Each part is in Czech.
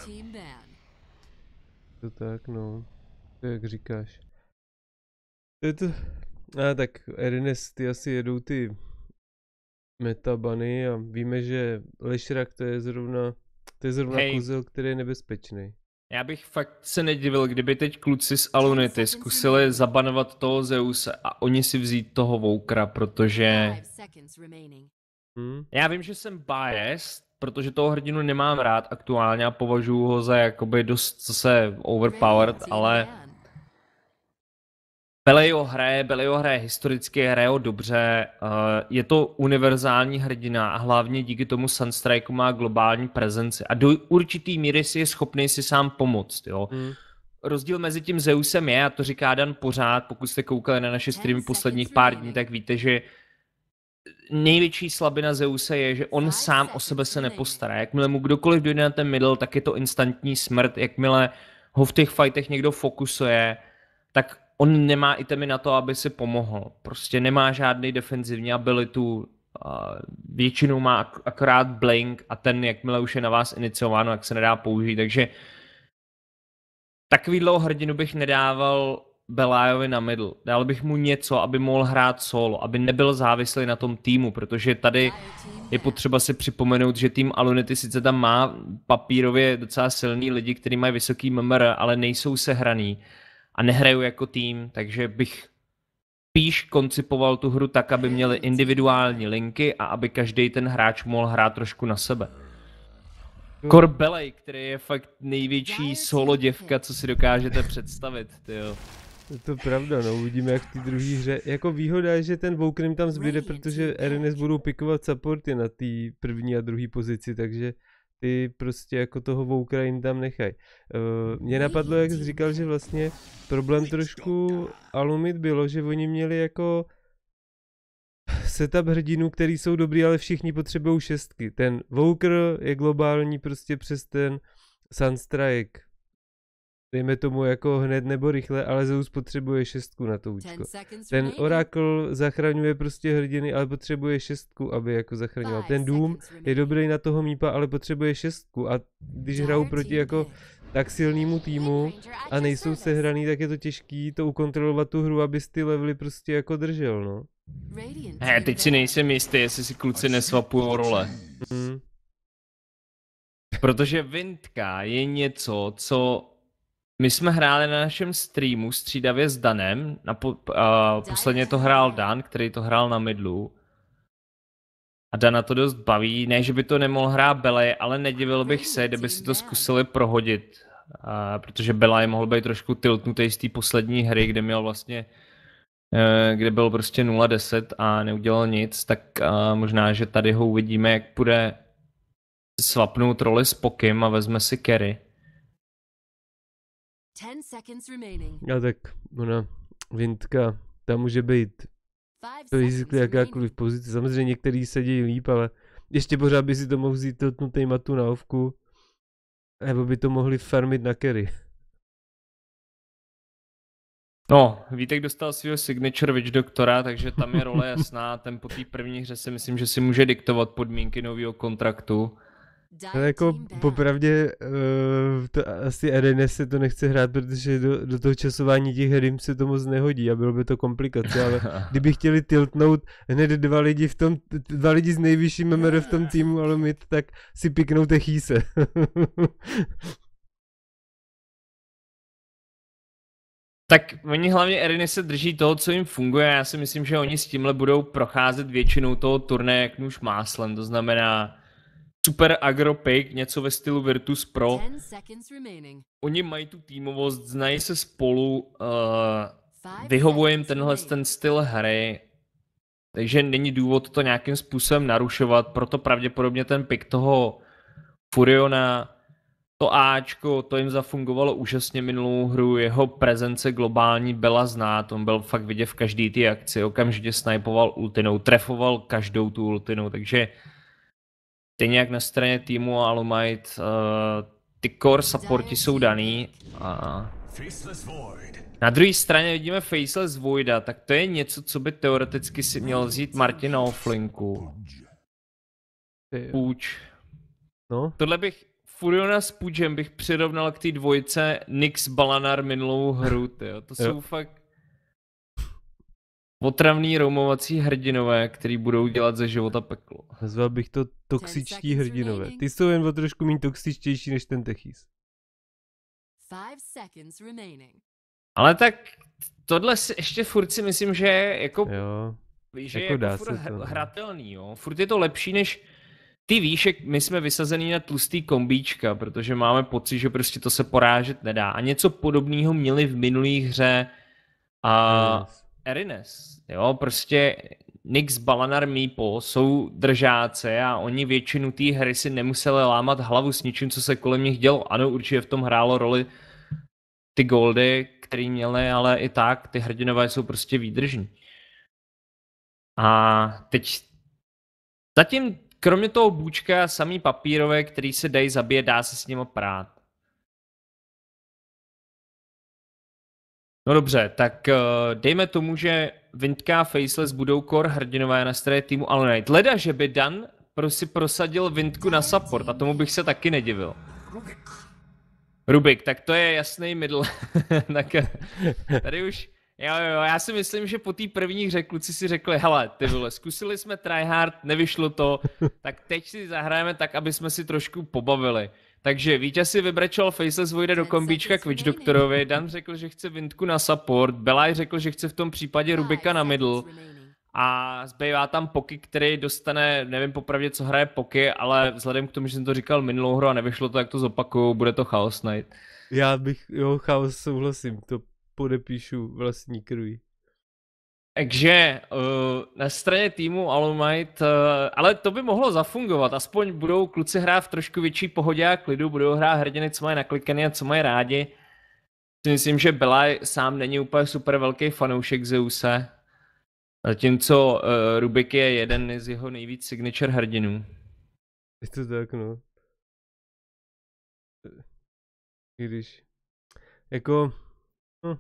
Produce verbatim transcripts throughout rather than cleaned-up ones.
To tak, no. To jak říkáš. To je to... A tak Ernest, ty asi jedou ty metabany a víme, že Lešrak to je zrovna, to je zrovna Hej. kozel, který je nebezpečný. Já bych fakt se nedivil, kdyby teď kluci z Alunity zkusili zabanovat toho Zeuse a oni si vzít toho Vokera, protože... Hmm? Já vím, že jsem biased, protože toho hrdinu nemám rád aktuálně a považuji ho za jakoby dost zase overpowered, ale... Belej ho hraje, Belej ho hraje historicky, hraje ho dobře, uh, je to univerzální hrdina a hlavně díky tomu Sunstrike má globální prezenci a do určitý míry si je schopný si sám pomoct, jo. Hmm. Rozdíl mezi tím Zeusem je, a to říká Dan pořád, pokud jste koukali na naše streamy posledních pár dní, tak víte, že největší slabina Zeuse je, že on sám o sebe se nepostará. Jakmile mu kdokoliv dojde na ten middle, tak je to instantní smrt. Jakmile ho v těch fightech někdo fokusuje, tak on nemá itemy na to, aby si pomohl. Prostě nemá žádný defenzivní abilitu, většinou má ak- akorát blink a ten, jakmile už je na vás iniciováno, jak se nedá použít. Takže takovýhle hrdinu bych nedával Belajovi na middle. Dal bych mu něco, aby mohl hrát solo, aby nebyl závislý na tom týmu, protože tady je potřeba si připomenout, že tým Alunity sice tam má papírově docela silný lidi, kteří mají vysoký M M R, ale nejsou sehraný a nehrajou jako tým, takže bych spíš koncipoval tu hru tak, aby měli individuální linky a aby každý ten hráč mohl hrát trošku na sebe. Kor Belej, který je fakt největší solo děvka, co si dokážete představit, tyjo. Je to pravda, no, uvidíme jak v té druhé hře. Jako výhoda je, že ten Voker jim tam zbyde, protože R N S budou pikovat supporty na té první a druhé pozici, takže ty prostě jako toho Vokera jim tam nechají. Uh, mě napadlo, jak jsi říkal, že vlastně problém trošku Alumit bylo, že oni měli jako setup hrdinů, který jsou dobrý, ale všichni potřebují šestky. Ten Voker je globální prostě přes ten Sunstrike. Dejme tomu jako hned nebo rychle, ale Zeus potřebuje šestku na to účko. Ten Oracle zachraňuje prostě hrdiny, ale potřebuje šestku, aby jako zachraňoval. Ten Doom je dobrý na toho mípa, ale potřebuje šestku a když hrajou proti jako tak silnému týmu a nejsou sehraný, tak je to těžký to ukontrolovat tu hru, abys ty levely prostě jako držel, no. He, teď si nejsem jistý, jestli si kluci nesvapujou role. Hmm. Protože Windka je něco, co my jsme hráli na našem streamu střídavě s Danem, na po, uh, posledně to hrál Dan, který to hrál na midlu. A Dana to dost baví, ne, že by to nemohl hrát Belej, ale nedivil bych se, kdyby si to zkusili prohodit. Uh, protože Belej mohl být trošku tiltnutý z té poslední hry, kde měl vlastně, uh, kde byl prostě nula deset a neudělal nic, tak uh, možná, že tady ho uvidíme, jak půjde swapnout roli s Pokem a vezme si carry. A tak ona, Windka, tam může být basically jakákoliv pozice. Samozřejmě některý sedí líp, ale ještě pořád by si to mohl vzít tiltnutej matu na ovku. Nebo by to mohli farmit na carry. No, Vítek dostal svého signature witch doktora, takže tam je role jasná. Ten po té první hře si myslím, že si může diktovat podmínky nového kontraktu. Ale jako popravdě uh, to asi R N S se to nechce hrát, protože do, do toho časování těch her se to moc nehodí a bylo by to komplikace, ale kdyby chtěli tiltnout hned dva lidi v tom, dva lidi s nejvyšším M M R v tom týmu Alumit, tak si piknou techíse. Tak oni hlavně R N S se drží toho, co jim funguje, já si myslím, že oni s tímhle budou procházet většinou toho turnaje jak nůž máslem, to znamená super agro pick, něco ve stylu Virtus Pro. Oni mají tu týmovost, znají se spolu, uh, vyhovuje jim tenhle ten styl hry, takže není důvod to nějakým způsobem narušovat, proto pravděpodobně ten pick toho Furiona, to Ačko, to jim zafungovalo úžasně minulou hru, jeho prezence globální byla znát, on byl fakt vidět v každý té akci, okamžitě snipoval ultinou, trefoval každou tu ultinou, takže stejně jak na straně týmu Alumite, uh, ty core supporti jsou daný. A na druhé straně vidíme Faceless Voida, tak to je něco, co by teoreticky si měl vzít Martin na offlinku. Půjč. No? Tohle bych Furiona s Pudgem bych přirovnal k té dvojce Nyx Balanar minulou hru, tyjo. To jsou fakt otravný roumovací hrdinové, který budou dělat ze života peklo. Nazval bych to toxičtí hrdinové. Ty jsou jen o trošku méně toxičtější než ten Techis. Ale tak tohle si ještě furt si myslím, že jako, jo, že jako je dá jako furt se to, no. hratelný, jo. Furt je to lepší než ty víš, jak my jsme vysazený na tlustý kombíčka, protože máme pocit, že prostě to se porážet nedá. A něco podobného měli v minulých hře a yes. Erinnes, jo, prostě Nyx, Balanar, Meepo jsou držáce a oni většinu té hry si nemuseli lámat hlavu s ničím, co se kolem nich dělo. Ano, určitě v tom hrálo roli ty goldy, který měli, ale i tak ty hrdinové jsou prostě výdržní. A teď zatím kromě toho bůčka samý papírové, který se dají zabít, dá se s nimi prát. No dobře, tak uh, dejme tomu, že Windka a Faceless budou core hrdinové na straně týmu Alunite. Leda, že by Dan prostě prosadil Windku na support a tomu bych se taky nedivil. Rubik, tak to je jasný middle. Tak tady už, jo, jo, já si myslím, že po té první hře kluci si řekli, hele, ty vole, zkusili jsme tryhard, nevyšlo to, tak teď si zahrajeme tak, aby jsme si trošku pobavili. Takže vítěz si vybrečel Faceless Voida do kombíčka k Witch Doktorovi, Dan řekl, že chce Windku na support, Belaj řekl, že chce v tom případě Rubika na middle a zbývá tam Poky, který dostane, nevím popravdě, co hraje Poky, ale vzhledem k tomu, že jsem to říkal minulou hru a nevyšlo to, jak to zopakuju, bude to Chaos Knight. Já bych, jo, Chaos souhlasím, to podepíšu vlastní krví. Takže uh, na straně týmu Alumite, uh, ale to by mohlo zafungovat, aspoň budou kluci hrát v trošku větší pohodě a klidu, budou hrát hrdiny, co mají naklikaný a co mají rádi. Myslím, že Belaj sám není úplně super velký fanoušek Zeuse, zatímco uh, Rubik je jeden z jeho nejvíc signature hrdinů. Je to tak, no. Když, jako, no.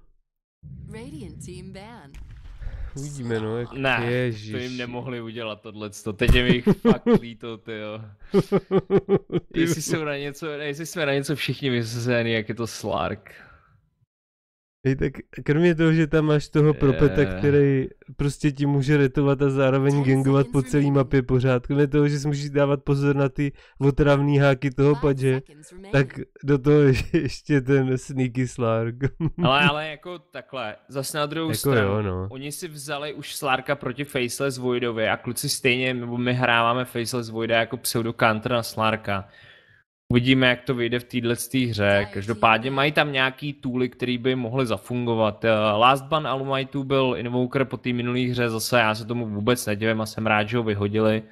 Uvidíme, no, jak ne, ježiš. to jim nemohli udělat tohleto, teď je mi jich fakt líto, tyjo. Jestli jsou na něco, jestli jsme na něco všichni vysazení, jak je to Slark. Hej, tak kromě toho, že tam máš toho propeta, Je. který prostě ti může retovat a zároveň gangovat po celý mapě pořád, kromě toho, že si musíš dávat pozor na ty otravný háky toho padže, tak do toho ještě ten sneaky Slark. Ale, ale jako takhle, zase na druhou jako stranu, jo, no. Oni si vzali už Slarka proti Faceless Voidovi a kluci stejně, nebo my hráváme Faceless Voida jako pseudo counter na Slarka. Uvidíme, jak to vyjde v této hře. Každopádně mají tam nějaký tooly, které by mohly zafungovat. Last ban Alumite'u byl Invoker po té minulé hře, zase já se tomu vůbec nedivím a jsem rád, že ho vyhodili.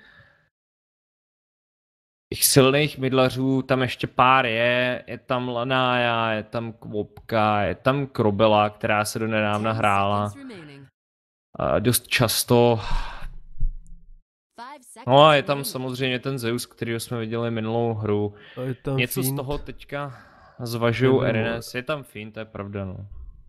Těch silných midlařů tam ještě pár je, je tam Lanaya, je tam Kvopka, je tam Krobela, která se do nedávna hrála. A dost často. No a je tam samozřejmě ten Zeus, kterýho jsme viděli minulou hru. Něco Fiend. Z toho teďka zvažují Erinnes, je tam Fiend, to je pravda, no.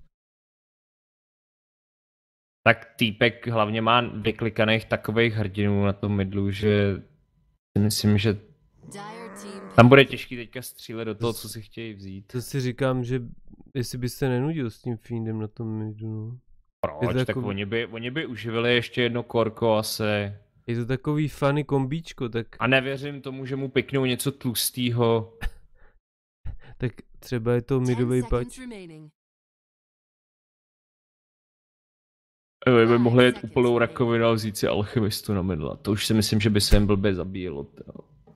Tak týpek hlavně má vyklikaných takových hrdinů na tom midlu, že si myslím, že tam bude těžký teďka střílet do toho, co si chtějí vzít. To si říkám, že jestli by se nenudil s tím Fiendem na tom midlu, no. Proč? Tak takový... oni, by, oni by uživili ještě jedno korko asi. Je to takový funny kombíčko, tak... A nevěřím tomu, že mu piknou něco tlustýho. Tak třeba je to midový patch. Jo, by mohli jet úplnou rakovinu a vzít si alchemistu na midla. To už si myslím, že by se jen blbě zabíjelo. Tyjo.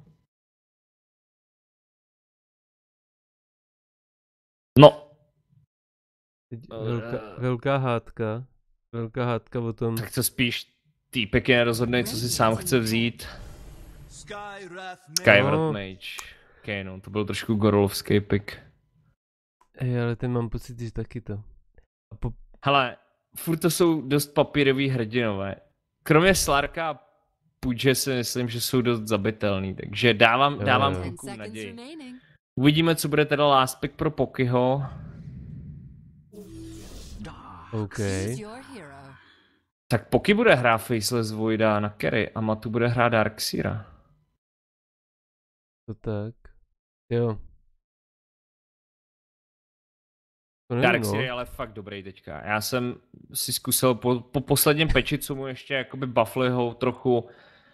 No. Velká, velká hádka. Velká hádka o tom. Tak to spíš týpek je nerozhodnej, co si sám chce vzít. Skywrath no. Mage. Okay, no, to byl trošku gorolovský pick. Ej, ale ten mám pocit, že taky to. A po... Hele, furt to jsou dost papírový hrdinové. Kromě Slarka a Pudge si myslím, že jsou dost zabitelný, takže dávám, jo, dávám jo. klukům naději. Uvidíme, co bude teda last pick pro Pokyho. OK. Tak Poky bude hrát Faceless Voida na carry a Matu bude hrát Darkseera. To tak. Jo. To nevím, Darkseid no. je ale fakt dobrý teďka. Já jsem si zkusil po, po posledním peči, co mu ještě jakoby buffli ho trochu,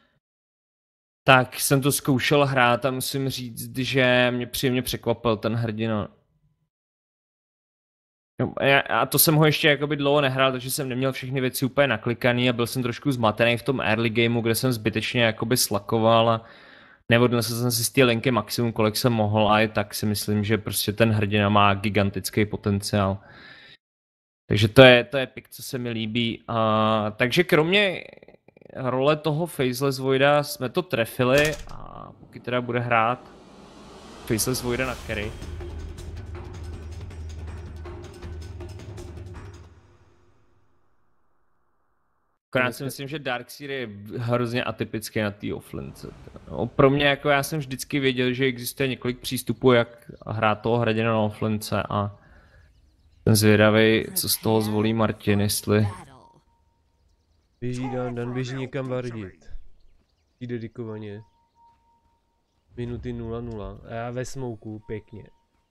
tak jsem to zkoušel hrát a musím říct, že mě příjemně překvapil ten hrdina. A to jsem ho ještě jakoby dlouho nehrál, takže jsem neměl všechny věci úplně naklikaný a byl jsem trošku zmatený v tom early gameu, kde jsem zbytečně jakoby slakoval a neodnesl jsem si z té linky maximum, kolik jsem mohl, a i tak si myslím, že prostě ten hrdina má gigantický potenciál. Takže to je, to je pick, co se mi líbí. A, takže kromě role toho Faceless Voida jsme to trefili a pokud teda bude hrát Faceless Voida na carry. Akorát si myslím, že Darkseid je hrozně atypický na té offlince. No, pro mě, jako já jsem vždycky věděl, že existuje několik přístupů, jak hrát toho hrdina na offlince a jsem zvědavý, co z toho zvolí Martin, jestli... Běží Dan, Dan běží někam vardit. Jí dedikovaně. Minuty nula nula. A já ve smouku, pěkně.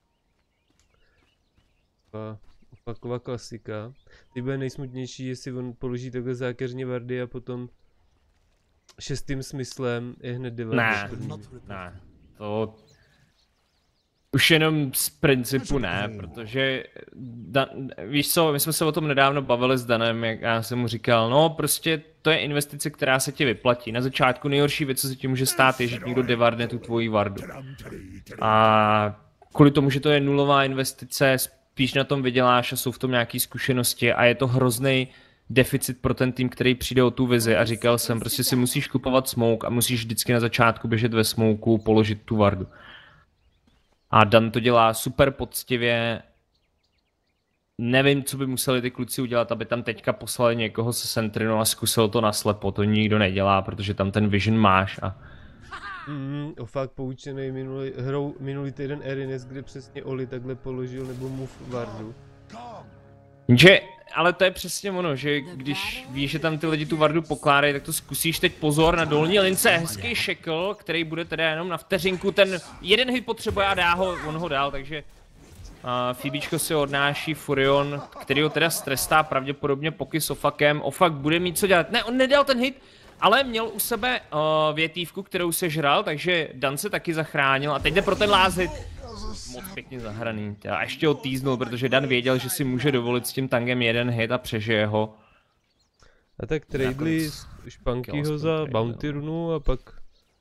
A opaková klasika. Ty bude nejsmutnější, jestli on položí takhle zákeřně vardy a potom šestým smyslem je hned devět. Ne, ne, to... Už jenom z principu ne, protože, Dan, víš co, my jsme se o tom nedávno bavili s Danem, jak já jsem mu říkal, no prostě to je investice, která se ti vyplatí. Na začátku nejhorší věc, co se ti může stát, je, že někdo devardne tu tvoji vardu. A kvůli tomu, že to je nulová investice, spíš na tom vyděláš a jsou v tom nějaké zkušenosti a je to hrozný deficit pro ten tým, který přijde o tu vizi a říkal jsem, prostě si musíš kupovat smoke a musíš vždycky na začátku běžet ve smouku, položit tu vardu. A Dan to dělá super poctivě. Nevím, co by museli ty kluci udělat, aby tam teďka poslali někoho se Sentrinou a zkusil to naslepo. To nikdo nedělá, protože tam ten vision máš a... Mm, o fakt poučený minulý, hrou minulý týden Erinez, kde přesně Oli takhle položil nebo mu vardu. Že, ale to je přesně ono, že když víš, že tam ty lidi tu vardu pokládají, tak to zkusíš teď pozor na dolní lince, hezký šekl, který bude teda jenom na vteřinku, ten jeden hit potřebuje a dá ho, on ho dal, takže uh, Phoebečko si odnáší Furion, který ho teda strestá pravděpodobně poky s Ofakem, Ofak bude mít co dělat, ne, on nedal ten hit, ale měl u sebe uh, větívku, kterou se žral, takže Dan se taky zachránil a teď jde pro ten last hit. Moc pěkně zahraný. A ještě ho týznul, protože Dan věděl, že si může dovolit s tím tangem jeden hit a přežije ho. A tak tradeli Špankyho za bounty runu a pak...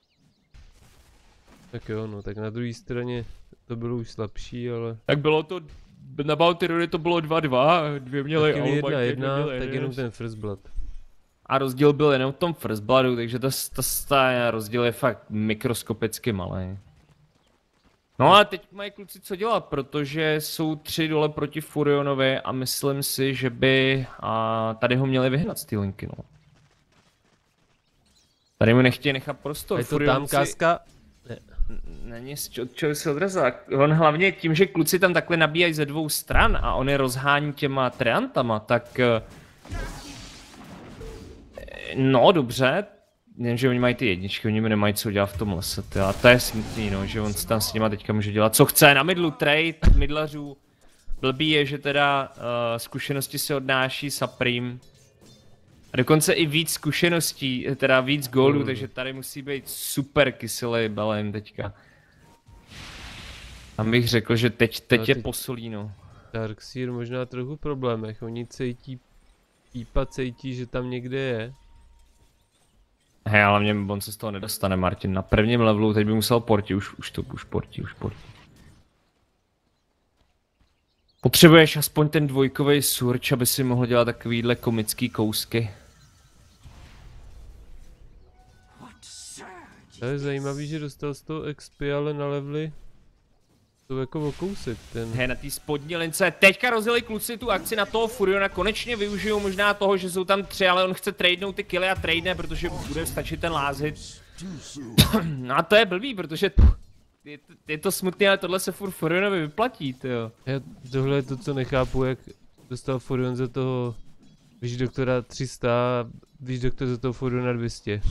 Tak jo, no, tak na druhé straně to bylo už slabší, ale... Tak bylo to... Na bounty runy to bylo dva dva, dvě měly all jedna, jedna, jedna, měli tak jenom ten first blood. A rozdíl byl jenom v tom first bloodu, takže ta, ta, ta rozdíl je fakt mikroskopicky malý. No a teď mají kluci co dělat, protože jsou tři dole proti Furionovi a myslím si, že by a, tady ho měli vyhnat z té linky, no. Tady mu nechtějí nechat prostor. A je to tam káska? Ne. Není z čeho se odrazil. On hlavně tím, že kluci tam takhle nabíjají ze dvou stran a on je rozhání těma treantama, tak... No dobře, jenže oni mají ty jedničky, oni mi nemají co dělat v tom lese, tyjo. A to je smutný, no, že on tam s nima teďka může dělat co chce. Na midlu trade, midlařů. Blbý je, že teda uh, zkušenosti se odnáší Supreme. A dokonce i víc zkušeností, teda víc goldů, mm. takže tady musí být super kyselý Belen teďka. Tam bych řekl, že teď, teď, teď je posolíno. Darkseid možná trochu v problémech, oni cítí, Pípa cítí, že tam někde je. Hej, ale mě on se z toho nedostane, Martin. Na prvním levelu teď by musel porti, už, už to, už porti, už porti. Potřebuješ aspoň ten dvojkový surč, aby si mohl dělat takovýhle komický kousky. To je zajímavý, že dostal z toho X P, ale na levely to jako o kousek ten. Hej, na té spodní lince. Teďka rozjeli kluci tu akci na toho Furiona, konečně využijou možná toho, že jsou tam tři, ale on chce tradenout ty killy a tradene, protože bude stačit ten last hit. No a to je blbý, protože je to, je to smutný, ale tohle se furt Furionovi vyplatí, tyjo. Já tohle je to, co nechápu, jak dostal Furion za toho Víš doktora tři sta, víš doktor za toho Furiona dvě stě.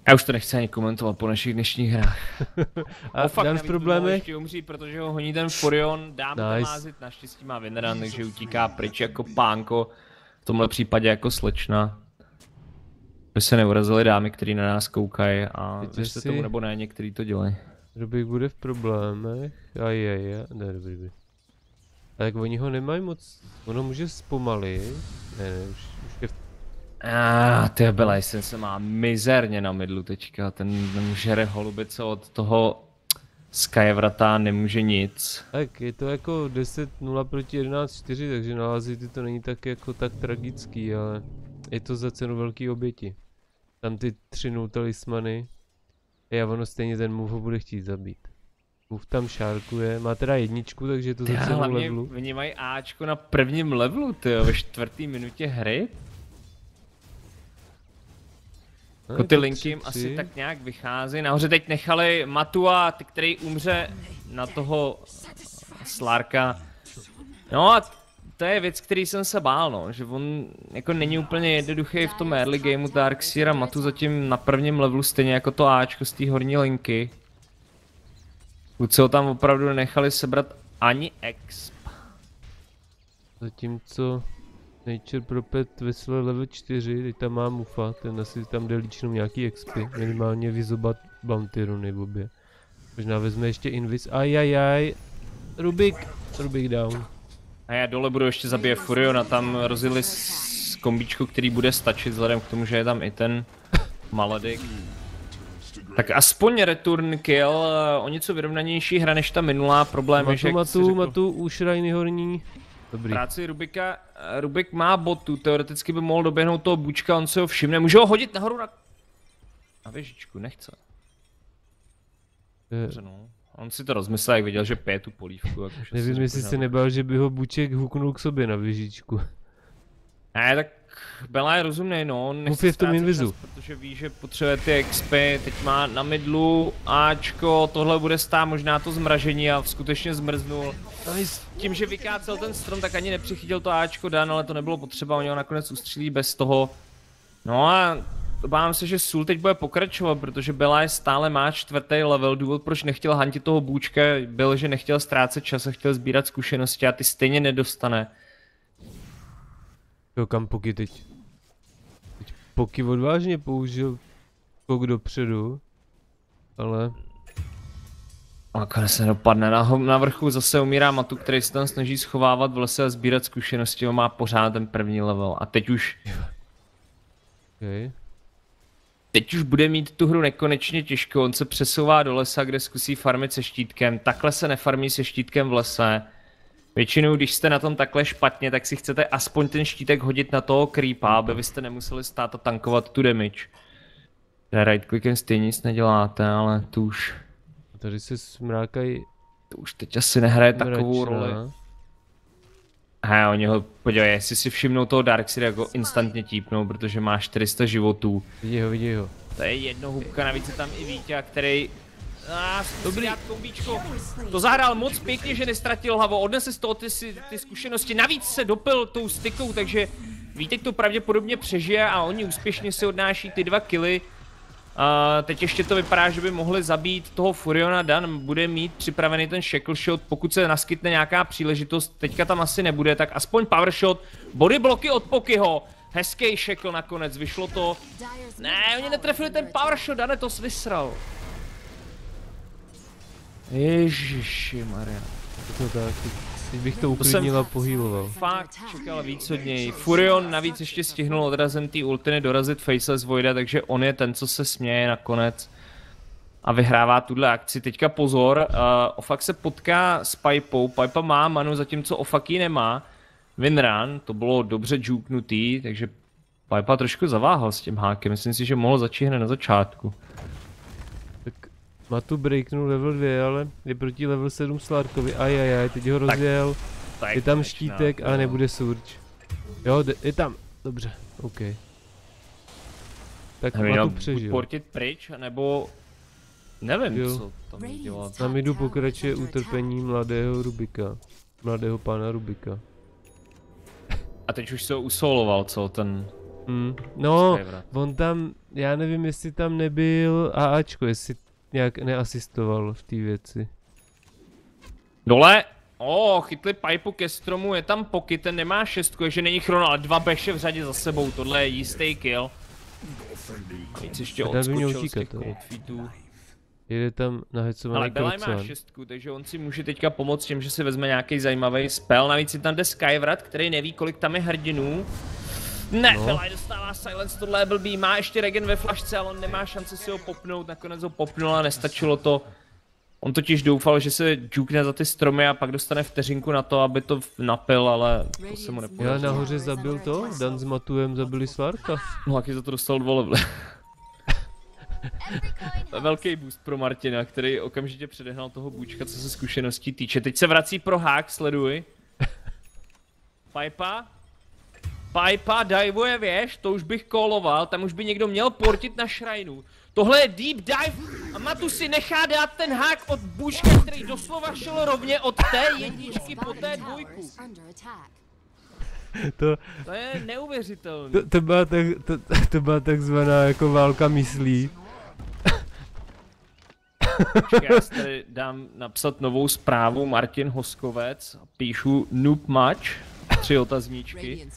Já už to nechci ani komentovat po našich dnešních hrách. A fakt Dan v problémech? ještě umřít, protože ho honí ten Furion, dám nice. Tam mázit, naštěstí má Winran, takže utíká pryč jako pánko. V tomhle případě jako slečna. By se neurazili dámy, který na nás koukají a věřte si... tomu nebo ne, některý to dělají. Rubik bude v problémech, a je, je, ne, dobrý, dobrý. A jak oni ho nemají moc, ono může zpomalit, ne, ne, už, už je v... Ah, ty Belajsen se má mizerně na midlu teďka, ten, ten žere holubice od toho Skyvrata nemůže nic. Tak je to jako deset nula proti jedenáct čtyři, takže na Lazity to není tak jako tak tragický, ale je to za cenu velký oběti. Tam ty tři nul talismany, a ono stejně ten move ho bude chtít zabít. Move tam šárkuje, má teda jedničku, takže je to za cenu levelu. Oni mají Ačko na prvním levelu, tyjo, ve čtvrtý minutě hry. No, jako ty linky jim asi tak nějak vychází. Nahoře teď nechali Matua, který umře na toho Slarka. No a to je věc, který jsem se bál, no, že on jako není úplně jednoduchý v tom early gameu Darkseer a Matu zatím na prvním levelu stejně jako to Ačko z té horní linky. Kluci ho tam opravdu nechali sebrat ani exp. Zatímco Nature Propet vyslal level čtyři, teď tam má Mufa, ten asi tam jde líčnou nějaký expy, minimálně vyzobat bounty runy v obě. Možná vezme ještě invis, ajajaj, Rubik, Rubik down. A já dole budu ještě zabíjet Furiona, tam rozjeli s kombíčku, který bude stačit vzhledem k tomu, že je tam i ten Maladik. Tak aspoň return kill, o něco vyrovnanější hra než ta minulá, problém je, že... Matu, Matu, Matu, už Rajny horní. Dobrý. Práci Rubika, Rubik má botu, teoreticky by mohl doběhnout toho bučka, on se ho všimne, může ho hodit nahoru na... Na věžičku, nechce. Je... Dobře, no. On si to rozmyslel, jak viděl, že pije tu polívku. Jak nevím, jestli se nebál, že by ho buček huknul k sobě na věžičku. Ne, tak Bela je rozumnej, no, on nechce v tom invizu. Čas, protože ví, že potřebuje ty expy, teď má na midlu Ačko, tohle bude stát možná to zmražení a skutečně zmrznul. Nice. Tím, že vykácel ten strom, tak ani nepřichytil to Ačko Dan, ale to nebylo potřeba, oni ho nakonec ustřílí bez toho. No a obávám se, že Sul teď bude pokračovat, protože Bela je stále má čtvrtý level, důvod proč nechtěl hantit toho bůčka byl, že nechtěl ztrácet čas a chtěl sbírat zkušenosti a ty stejně nedostane. Jo, kam Poky teď? Teď Poky odvážně použil skok dopředu, ale... Nakonec se dopadne, na, na vrchu zase umírá Matu, který se tam snaží schovávat v lese a sbírat zkušenosti, on má pořád ten první level a teď už... Okay. Teď už bude mít tu hru nekonečně těžko, on se přesouvá do lesa, kde zkusí farmit se štítkem, takhle se nefarmí se štítkem v lese. Většinou, když jste na tom takhle špatně, tak si chcete aspoň ten štítek hodit na toho creepa, aby byste nemuseli stát a tankovat tu damage. Right clickem stejně nic neděláte, ale tu už... Tady se smrákají... To už teď asi nehraje takovou roli. He, oni ho, podívej, jestli si všimnou toho Darkseer, jak ho instantně típnou, protože má čtyři sta životů. Vidí ho, vidí ho. To je jedno hubka, navíc je tam i Vítě, který... Ah, dobrý. Kombíčko. To zahrál moc pěkně, že nestratil hlavu, odnese z toho ty, ty zkušenosti, navíc se dopil tou stykou, takže Vítek to pravděpodobně přežije a oni úspěšně si odnáší ty dva killy. Uh, teď ještě to vypadá, že by mohli zabít toho Furiona, Dan bude mít připravený ten shackle shot, pokud se naskytne nějaká příležitost, teďka tam asi nebude, tak aspoň power shot, body bloky od Pokyho, hezký shackle nakonec, vyšlo to. Ne, oni netrefili ten power shot, Dane to vysral. Ježišimarja. No tak, teď bych to uklidnil a pohýloval. Fakt čekal víc od něj. Furion navíc ještě stihnul odrazem té ultiny dorazit Faceless Voida, takže on je ten, co se směje nakonec. A vyhrává tuhle akci. Teďka pozor, uh, Ofak se potká s Pipou, Pipa má manu, zatímco Ofak ji nemá. Winran, to bylo dobře džuknutý, takže Pipa trošku zaváhal s tím hákem, myslím si, že mohl začít hned na začátku. Matu breaknul level dva, ale je proti level sedm Slarkovi, ajajaj, teď ho rozjel, tak, je tam štítek a nebude surge. Jo, je tam, dobře, OK. Tak nevím, Matu přežil. Buď portit pryč, nebo nevím, jo. co tam dělat. Na midu pokračuje utrpení mladého Rubika, mladého pána Rubika. A teď už se ho usoloval, co ten... Hmm. No, Skyward. on tam, já nevím, jestli tam nebyl AAčko, jestli nějak neasistoval v té věci. Dole! O, oh, chytli pipu ke stromu, je tam Poky, ten nemá šestku, takže není chrono, ale dva beše v řadě za sebou, tohle je jistý kill. Víc ještě A dal by mě odskočil z utíkat, těch to. cold feetů. Jede tam nahecovaný Ale Belaj má Krocán. šestku, takže on si může teďka pomoct tím, že si vezme nějaký zajímavý spell. Navíc si tam jde Skyward, který neví, kolik tam je hrdinů. Ne, No. Belaj dostává silence, tohle je blbý, má ještě regen ve flašce, ale on nemá šanci si ho popnout, nakonec ho popnul a nestačilo to. On totiž doufal, že se džukne za ty stromy a pak dostane vteřinku na to, aby to napil, ale to se mu Já nepodařilo. nahoře zabil to, Dan s Matuem zabili Svarka. No, taky za to dostal dva levely. Velký boost pro Martina, který okamžitě předehnal toho Bůčka, co se zkušeností týče. Teď se vrací pro hák, sleduj. Pipa. Pipa diveuje věž, to už bych koloval, tam už by někdo měl portit na shrinu. Tohle je deep dive a Matu si nechá dát ten hák od Bůčka, který doslova šel rovně od té jedničky po té dvojku. To, To je neuvěřitelné. to, to, byla tak, to, to byla takzvaná jako válka myslí. Počkej, já si tady dám napsat novou zprávu, Martin Hoskovec, píšu noob match, tři otazníčky.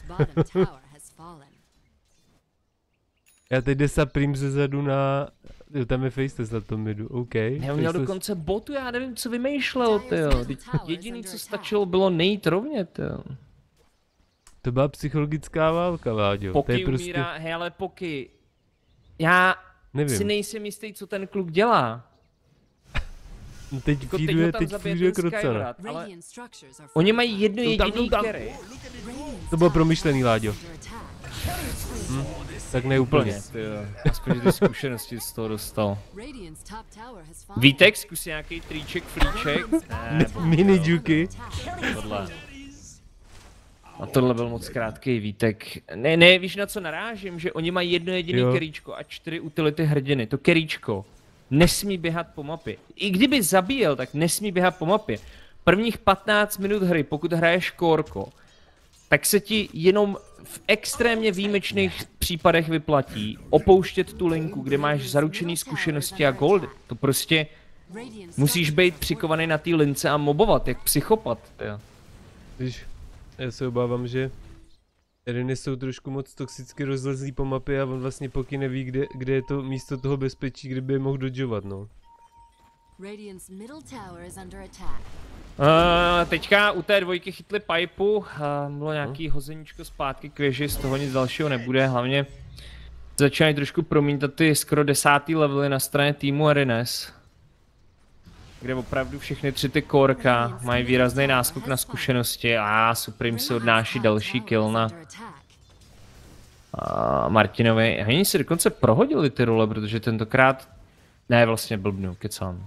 Já teď jde Saprim ze zadu na... Jo, tam je Faceless na tom midu, OK. Já měl Faceless. dokonce botu, já nevím, co vymýšlel, tyjo. Jediný, co stačilo, bylo nejít rovně, tyjo. To byla psychologická válka, Váďo. To Poky je prostě... umírá, hej, ale Poky, já Nevím. si nejsem jistý, co ten kluk dělá. No teď Jako teď ho feeduje, tam teď zabije feeduje ten Krocana. Skyward, ale oni mají jedno Jdou tam, jediný jdou tam. carry. To bylo promyšlený, Láďo. Hm? Tak ne úplně. Úplně, tyjo. Aspoň že ty zkušenosti z toho dostal. Vítek, zkus nějaký triček, flíček. Ne, Mini juky. tohle. A tohle byl moc krátký Vítek. Ne, ne, víš na co narážím, že oni mají jedno jediný Jo. keríčko a čtyři utility hrdiny. To keríčko nesmí běhat po mapě. I kdyby zabíjel, tak nesmí běhat po mapě. Prvních patnáct minut hry, pokud hraješ kórko, tak se ti jenom v extrémně výjimečných případech vyplatí opouštět tu linku, kde máš zaručený zkušenosti a gold. To prostě musíš být přikovaný na té lince a mobovat, jak psychopat. Jo. Když já se obávám, že Eriny jsou trošku moc toxicky rozlezlý po mapě a on vlastně poky neví, kde, kde je to místo toho bezpečí, kde by je mohl dodžovat, no. Uh, teďka u té dvojky chytli pipu, uh, bylo nějaký hozeníčko zpátky k věži, z toho nic dalšího nebude, hlavně začínají trošku promítat ty skoro desátý levely na straně týmu Erines, kde opravdu všechny tři ty kórka mají výrazný náskok na zkušenosti a Supreme si odnáší další kill na uh, Martinovi. Oni si dokonce prohodili ty role, protože tentokrát, ne vlastně blbnu, kecám.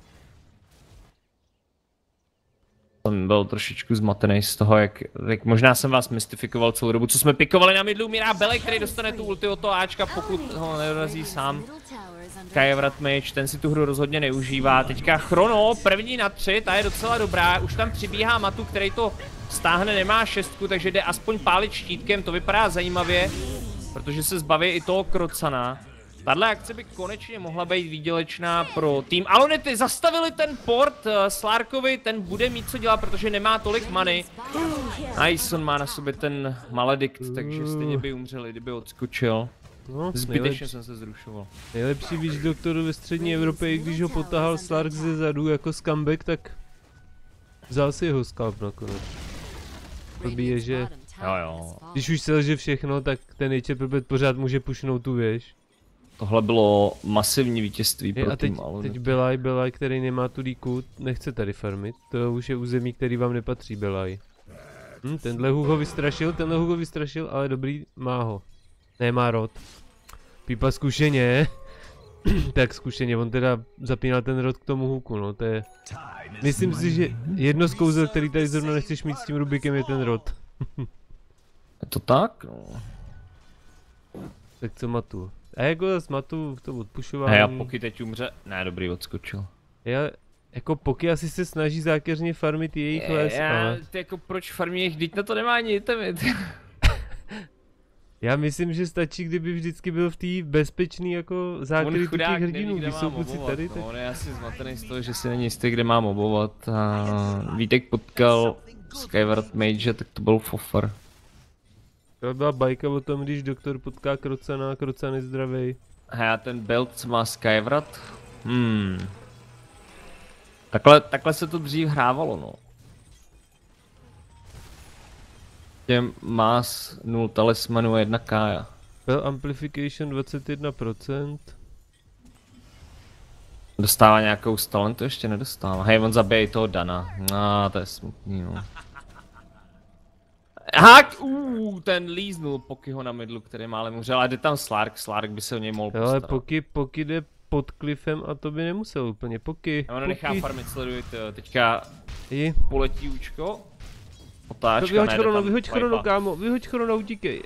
Jsem byl trošičku zmatený z toho, jak, jak možná jsem vás mystifikoval celou dobu, co jsme pikovali na midlu, umírá Belek, který dostane tu ulti od toho Ačka, pokud ho nedorazí sám. Skyward Mage, ten si tu hru rozhodně neužívá. Teďka Chrono, první na tři, ta je docela dobrá, už tam přibíhá Matu, který to stáhne, nemá šestku, takže jde aspoň pálit štítkem, to vypadá zajímavě, protože se zbaví i toho Krocana. Tahle akce by konečně mohla být výdělečná pro tým. Alonety zastavili ten port uh, Slarkovi, ten bude mít co dělat, protože nemá tolik many. Ison má na sobě ten maledikt, takže stejně by umřeli, kdyby odskočil. No, Zbytečně nejlepší, jsem se zrušoval. nejlepší víc doktoru ve střední Evropě, i když ho potahal Slark ze zadu jako comeback, tak vzal si jeho scalp nakonec. Blbý je, že Jo jo. když už selže všechno, tak ten H P pořád může pušnout tu věž. Tohle bylo masivní vítězství Je, pro a teď, tým Alonety. teď Belaj, Belaj, který nemá tu díku, nechce tady farmit. To už je území, který vám nepatří, Belaj. Hm, tenhle Hugo vystrašil, tenhle Hugo vystrašil, ale dobrý, má ho. Nemá rod. Pípa zkušeně. Tak zkušeně, on teda zapínal ten rod k tomu huku, no to je... Myslím si, že jedno z kouzel, který tady zrovna nechceš mít s tím Rubikem, je ten rod. Je to tak? No. Tak co Matu? A jako z Matu to odpušování... Hej, a Poky teď umře. Ne, dobrý, odskočil. Já, jako Poky asi se snaží zákeřně farmit jejich les, Já, ale... ty jako proč farmí jejich, teď na to nemá ani itemy. Já myslím, že stačí, kdyby vždycky byl v té bezpečný jako zákrytu těch hrdinů, když jsou kluci tady, tak... No, on je asi zmatený z toho, že si není jistý, kde mám obovat. A Vítek potkal Skyward Mage, tak to byl fofr. To byla bajka o tom, když doktor potká Krocana a Krocan je zdravej. A já ten build má Skyward? Hmm. Takhle, takhle se to dřív hrávalo, no. Těm Más nul talismanu a jedna kája. Spell Amplification dvacet jedna procent. Dostává nějakou stalen, to ještě nedostává. Hej, on zabije toho Dana. No, to je smutný, no. Hák, uuu, ten líznul Pokyho na midlu, který málem umřel, ale jde tam Slark, Slark by se o něj mohl postarat. Ale Poky, Poky jde pod klifem a to by nemusel úplně, Poky. Ono nechá farmit, sleduj to, teďka I? poletí účko. Otáčka, vyhoď ne, chrono, tam vyhoď chrono, wipa. kámo, vyhoď chrono, utíkej.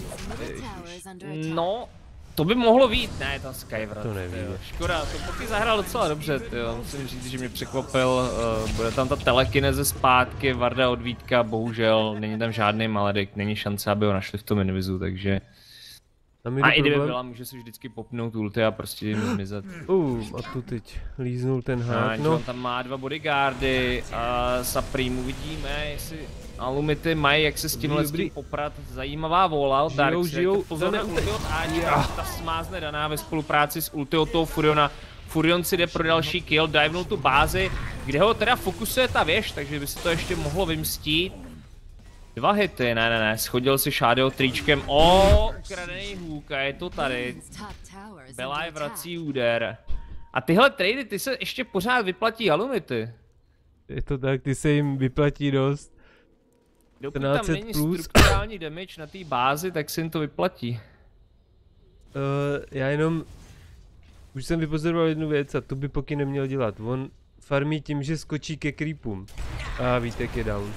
No, to by mohlo být, ne, tam Skyward. To nevím. Tyjo. Škoda, to Poky zahrál docela dobře, tyjo. Musím říct, že mě překvapil, uh, bude tam ta telekineze zpátky, Varda od Vítka, bohužel není tam žádný Maledikt, není šance, aby ho našli v tom invizu, takže... A i kdyby byla, může si vždycky popnout ulty a prostě jim zmizet. Uh, a tu teď líznul ten hák, no. On tam má dva bodyguardy a Supreme uvidíme, jestli Alumity mají, jak se s tímhle s tím poprat. Zajímavá vola od Dark žijou, pozor na ulti od Ačka, ta smázne daná ve spolupráci s ulti od toho Furiona. Furion si jde pro další kill, divenul tu bázi, kde ho teda fokusuje ta věž, takže by se to ještě mohlo vymstít. Dva hity, ne, ne, ne, schodil si Shadow tričkem, o, ukradený hůk a je to tady. Belaj vrací úder. A tyhle trady, ty se ještě pořád vyplatí Alumity. Je to tak, ty se jim vyplatí dost. Dokud tam není plus. Strukturální damage na té bázi, tak se jim to vyplatí. Uh, já jenom... Už jsem vypozoroval jednu věc a to by Poky neměl dělat. On farmí tím, že skočí ke creepům. A Vítek je down.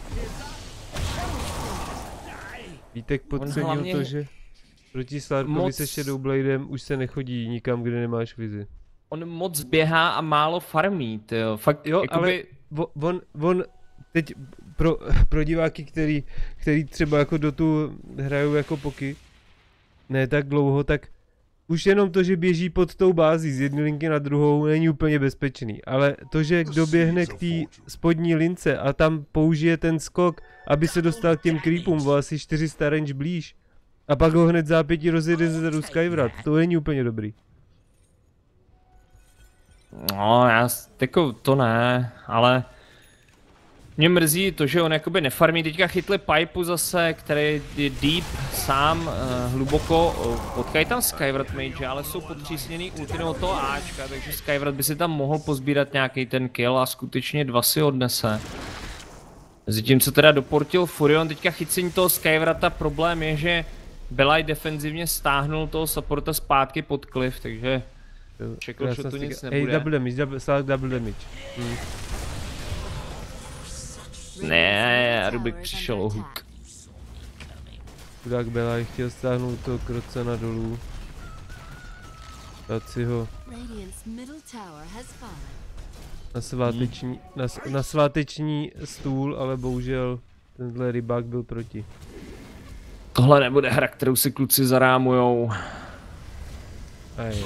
Vítek podcenil hlavně... to, že proti Slarkovi moc... se Shadow Bladem už se nechodí nikam, kde nemáš vizi. On moc běhá a málo farmí, tyjo. Fakt, jo, jakoby... ale on, on teď pro, pro diváky, který, který třeba jako do tu hrajou jako Poky, ne tak dlouho, tak už jenom to, že běží pod tou bází z jedné linky na druhou, není úplně bezpečný. Ale to, že kdo běhne k té spodní lince a tam použije ten skok, aby se dostal k těm creepům o asi čtyři sta range blíž, a pak ho hned zápětí rozjede ze zadu Skyward, to není úplně dobrý. No, já, jako to ne, ale mě mrzí to, že on jakoby nefarmí. Teďka chytli Pipu zase, který je deep, sám, uh, hluboko, uh, potkají tam Skyward Mage, ale jsou potřísněný ultinou toho Ačka, takže Skyward by si tam mohl pozbírat nějaký ten kill a skutečně dva si odnese. Zatímco teda doportil Furion, teďka chycení toho Skywarda, problém je, že Belaj defenzivně stáhnul toho supporta zpátky pod cliff, takže čekal, že to nic nebude. Ej, double damage, double, double damage. Hmm. Ne, Rubik přišel o hook. Chudák Belaj chtěl stáhnout toho Krocana dolů. Dát si ho na sváteční, na, na sváteční stůl, ale bohužel tenhle rybák byl proti. Tohle nebude hra, kterou si kluci zarámujou. Aj.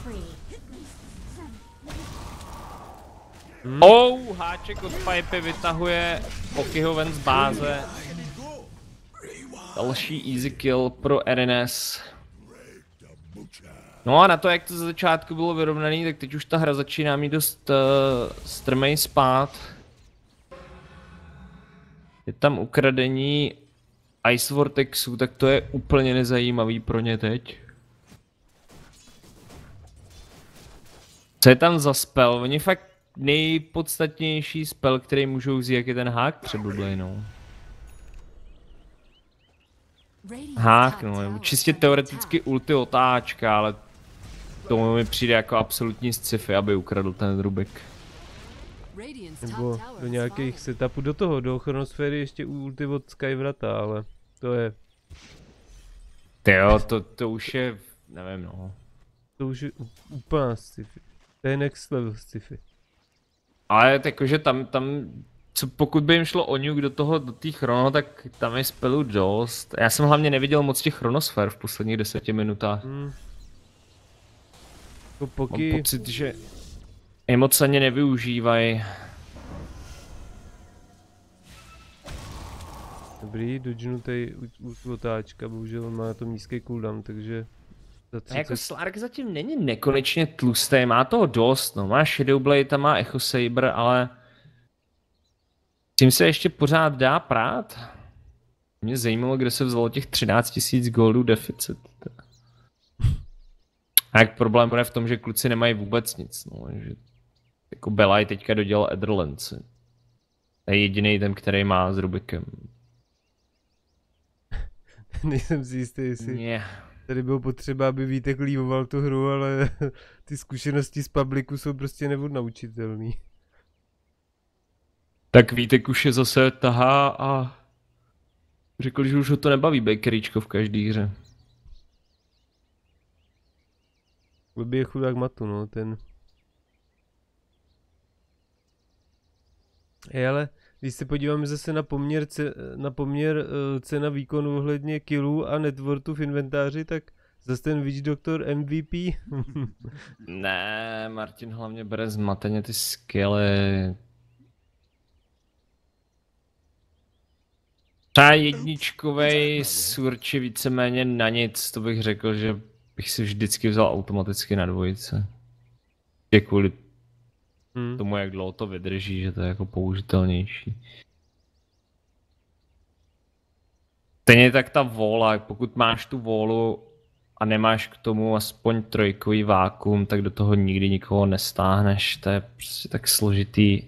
Hmm. Oh, háček od Pipe vytahuje Pokyho ven z báze. Další easy kill pro R N S. No a na to, jak to za začátku bylo vyrovnaný, tak teď už ta hra začíná mít dost uh, strmej spát. Je tam ukradení Ice Vortexu, tak to je úplně nezajímavý pro ně teď. Co je tam za spell? Oni fakt nejpodstatnější spell, který můžou vzít, jak je ten hák před Bloodlineou. Hák, no, čistě teoreticky ulti otáčka, ale tomu mi přijde jako absolutní sci-fi, aby ukradl ten Rubik. Nebo do nějakých setupů, do toho, do chronosféry ještě ulti od Skywarda, ale to je... Tyjo, to, to už je, nevím no. To už je úplná sci-fi. To je next level sci-fi. Ale jakože tam, tam co pokud by jim šlo o nuke do toho, do té chrono, tak tam je spelu dost. Já jsem hlavně neviděl moc těch chronosfér v posledních deseti minutách. Hmm. Jako Mám poky... pocit, že je moc ani nevyužívají. Dobrý, dodženutej otáčka, bohužel má na tom nízký cooldown, takže... Za A jako třicet... Slark zatím není nekonečně tlustý, má toho dost, no, má Shadowblade, tam má Echo Saber, ale... Tím se ještě pořád dá prát. Mě zajímalo, kde se vzalo těch třináct tisíc goldů deficit. A jak problém bude v tom, že kluci nemají vůbec nic, no, že... Jako Belaj teďka dodělal Etherlandsy. To je jediný ten, který má s Rubikem. Nejsem si jistý, jestli Yeah. tady bylo potřeba, aby Vítek lívoval tu hru, ale ty zkušenosti z publiku jsou prostě neodnaučitelný. Tak Vítek už je zase tahá a řekl, že už ho to nebaví bakeríčko v každý hře. Blbý je chudák Matu, no, ten... Je, ale když se podíváme zase na poměr, ce, na poměr uh, cena výkonu ohledně killů a networtu v inventáři, tak zase ten Witch Doctor M V P. Ne, Martin hlavně bere zmateně ty skilly. Třeba jedničkovej surči víceméně na nic, to bych řekl, že bych si vždycky vzal automaticky na dvojice. Je kvůli Hmm. tomu, jak dlouho to vydrží, že to je jako použitelnější. Stejně tak ta vola, pokud máš tu volu a nemáš k tomu aspoň trojkový vákuum, tak do toho nikdy nikoho nestáhneš, to je prostě tak složitý.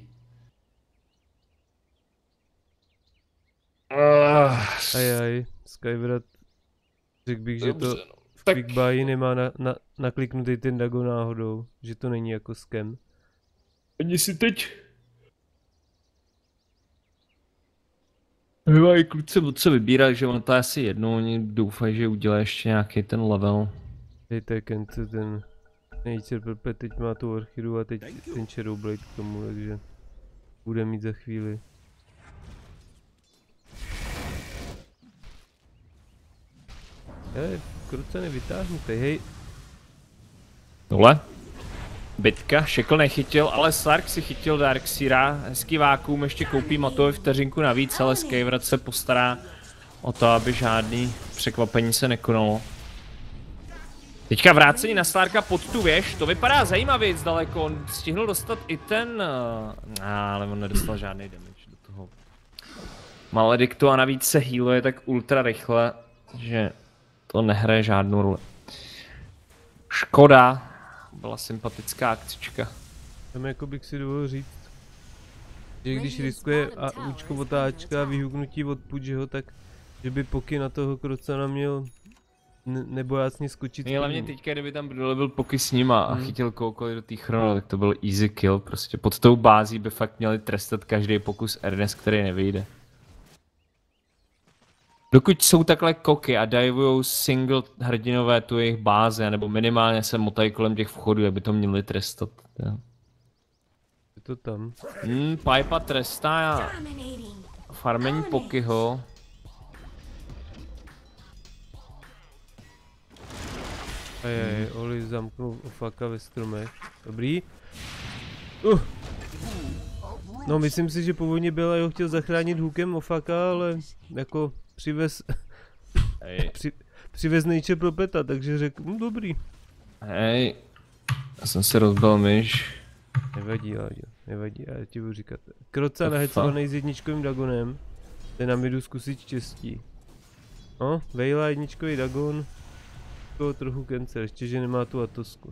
Ajaj, Skyward, řekl bych, že to Dobře, no. v Tak- Quickbuy nemá na, na, nakliknutý ten Dagon náhodou, že to není jako scam. Oni si teď... Mají kluci od se vybírat, že ono to je asi jedno, oni doufají, že udělá ještě nějaký ten level. Dejte Kence, ten Nature Purple teď má tu orchidu a teď ten Shadowblade k tomu, takže bude mít za chvíli. Je, kruce nevytáhnutý, hej. Tohle? Bitka, Shackle nechytil, ale Slark si chytil Darkseera, hezký vákuum, ještě koupí Matovi vteřinku navíc, ale Skyward se postará o to, aby žádný překvapení se nekonalo. Teďka vrácení na Slarka pod tu věž, to vypadá zajímavě zdaleko, on stihl dostat i ten... Uh, ale on nedostal žádný damage do toho Malediktu a navíc se healuje tak ultra rychle, že to nehraje žádnou roli. Škoda. Byla sympatická akcička. Tam jako bych si dovolil říct, že když riskuje a účko otáčka a vyhuknutí od Pudgeho, tak že by Poky na toho Krocana měl ne nebojácně skočit. Nej, hlavně teďka, kdyby tam byl Poky s nima a Hmm. chytil kohokoliv do té chrono, tak to byl easy kill. Prostě pod tou bází by fakt měli trestat každý pokus Ernest, který nevyjde. Dokud jsou takhle koky a divujou single hrdinové tu jejich báze, nebo minimálně se motají kolem těch vchodů, aby to měli trestat. Jo. Je to tam. Hmm, Pipa trestá farmení Pokyho. Ajaj, Oli zamknul Ofaka ve stromech. Dobrý. Uh. No myslím si, že původně Bela ho chtěl zachránit hookem Ofaka, ale jako přivez... Hej, při, přivez Nature Propeta, takže řekl, no dobrý. hej, já jsem si rozbil myš. Nevadí, Láďo, nevadí, já ti budu říkat. Kroca To nahecovaný s jedničkovým Dagonem. Ten na midu zkusit štěstí. No, Vejla jedničkový Dagon. Toho trochu Cancer, ještě že nemá tu Atosku.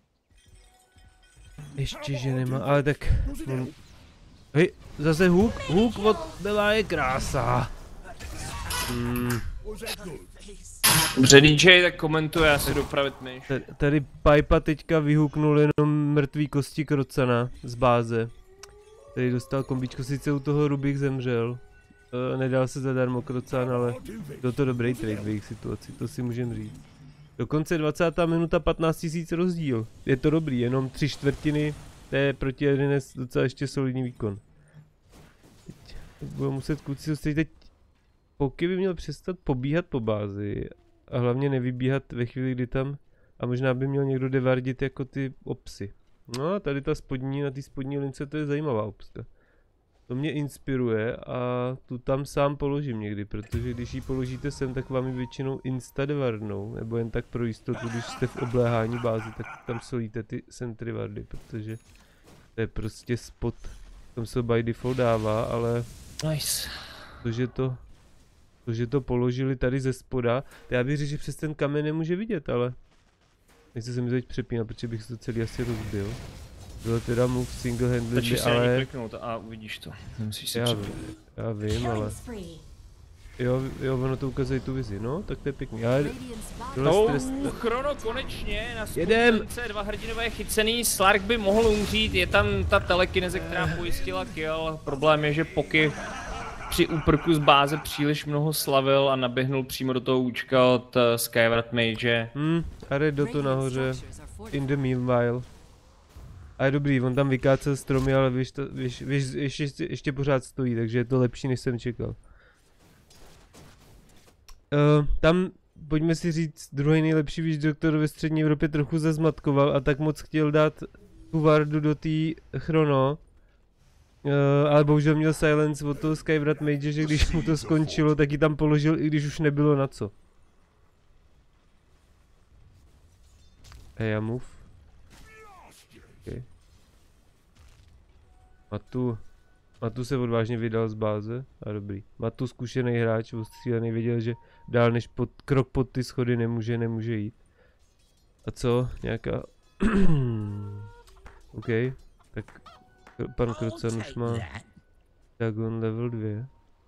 Ještě že nemá, ale tak... On... Hej, zase hook, hook od Bela je krása. Hmm, Dobře, D J, tak komentuje, já si dopravit myš. t- tady Pipa teďka vyhuknul jenom mrtvý kosti Krocana z báze. Tady dostal kombičko, sice u toho Rubik zemřel. E, nedal se zadarmo Krocan, ale byl to dobrý trade v jejich situaci, to si můžem říct. Dokonce dvacátá minuta patnáct tisíc rozdíl. Je to dobrý, jenom tři čtvrtiny, to je proti Ernest docela ještě solidní výkon. Teď budu muset kluci soustředit. Teď Poky by měl přestat pobíhat po bázi a hlavně nevybíhat ve chvíli, kdy tam, a možná by měl někdo devardit jako ty opsy. No a tady ta spodní, na té spodní lince, to je zajímavá opska. To mě inspiruje a tu tam sám položím někdy, protože když ji položíte sem, tak vám ji většinou insta devardnou, nebo jen tak pro jistotu, když jste v obléhání bázi, tak tam solíte ty sentry wardy, protože to je prostě spot, tam se by default dává, ale Nice. to, že to, to, že to položili tady ze spoda, to já bych řekl, že přes ten kamen nemůže vidět, ale nechci se mi teď přepínat, protože bych se to celý asi rozbil. Bylo teda move single handedly, ale... ale... kliknout a uvidíš to. Nemusíš si Já, přepínat. já vím, ale... Jo, jo, ono to ukazuje tu vizi, no, tak to je pěkný. Já... Oh, Chrono konečně na spolupence, dva hrdinové chycený, Slark by mohl umřít, je tam ta telekineze, která pojistila kill. Problém je, že Poky při úprku z báze příliš mnoho slavil a naběhnul přímo do toho účka od uh, Skyward Mage. Hmm, a jde do to nahoře, in the meanwhile. A je dobrý, on tam vykácel stromy, ale víš, to, víš, víš ještě, ještě, ještě pořád stojí, takže je to lepší, než jsem čekal. Uh, tam, pojďme si říct, druhý nejlepší Witch Doctor ve střední Evropě trochu zazmatkoval a tak moc chtěl dát tu wardu do té Chrono. Uh, ale bohužel měl silence od toho Skyward Mage, že když mu to skončilo, tak ji tam položil, i když už nebylo na co. Hey, move. Okay. Matu, Matu se odvážně vydal z báze a dobrý. Matu zkušený hráč, ostřílený, věděl, že dál než pod, krok pod ty schody nemůže, nemůže jít. A co? Nějaká... OK, tak pan Krocan už má Dagon level dva.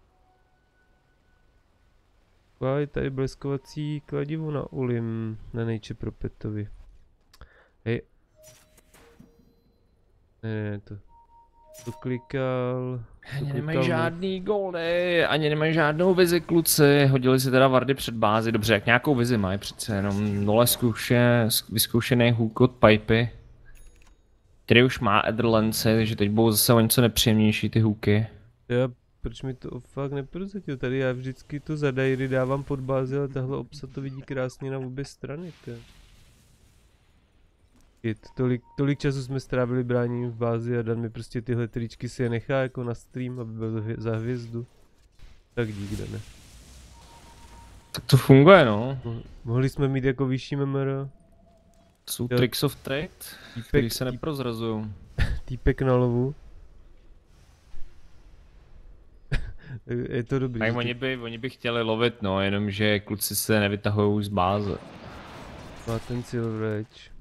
A je tady bleskovací kladivo na Ulim, na Nature Propetovi. Hej. Ne, ne, to... To klikal... Ani nemají žádný goldy, ani nemají žádnou vizi kluci, hodili si teda wardy před bázi, dobře, jak nějakou vizi mají přece, jenom nule zkouše, vyzkoušený hook od Pipey, který už má Etherlance, takže teď budou zase o něco nepříjemnější ty hooky. Já, proč mi to fakt neprozadil, tady já vždycky to za dairy dávám pod bázi, ale tahle obsa to vidí krásně na obě strany, to. Tolik, tolik času jsme strávili bráním v bázi a Dan mi prostě tyhle tričky si je nechá jako na stream, aby byl za hvězdu. Tak dík, Dane. Tak to funguje, no. Mo mohli jsme mít jako vyšší M M R. Jsou jo. Tricks of trade, který se neprozrazují. Týpek na lovu. Je to dobrý. Tak oni by, oni by chtěli lovit, no, jenomže kluci se nevytahují z báze. Má ten Silver Edge.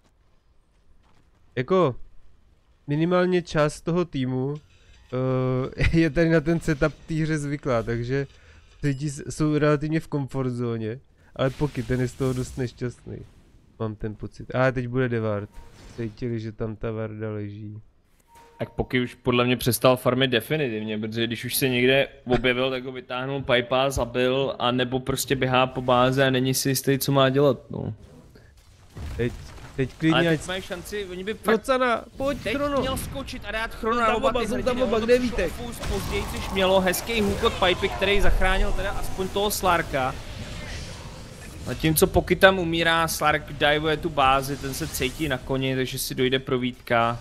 Jako, minimálně část toho týmu uh, je tady na ten setup té hře zvyklá, takže lidi jsou relativně v comfort zóně, ale Poky, ten je z toho dost nešťastný. Mám ten pocit. A teď bude Devard. Cítili, že tam ta Varda leží. Tak Poky už podle mě přestal farmit definitivně, protože když už se někde objevil, tak ho vytáhnul Pipa, zabil, a nebo prostě běhá po báze a není si jistý, co má dělat, no. Teď, teď klidně... Ale teď mají šanci, oni by fakt... Procana, pojď, teď Chrono! měl skočit a dát Chrono na tam oba oba, ty jsou hrdiny, tam oba, to kde přišlo vítek? fůz později, což mělo hezký hook od Pipey, který zachránil teda aspoň toho Slarka. Zatímco Poky tam umírá, Slark divuje tu bázi, ten se cítí na koni, takže si dojde provídka.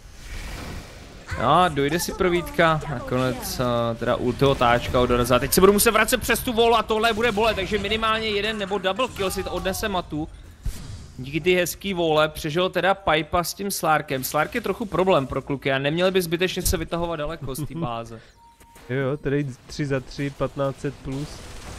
No, dojde si provídka, nakonec uh, teda ulti otáčka odrazá. Teď se budu muset vracet přes tu volu a tohle bude bolet, takže minimálně jeden nebo double kill si to odnese Matu. Díky ty hezký vole přežil teda Pipa s tím Slarkem. Slark je trochu problém pro kluky a neměli by zbytečně se vytahovat daleko z té báze. Jo jo, tady tři za tři, patnáct set plus.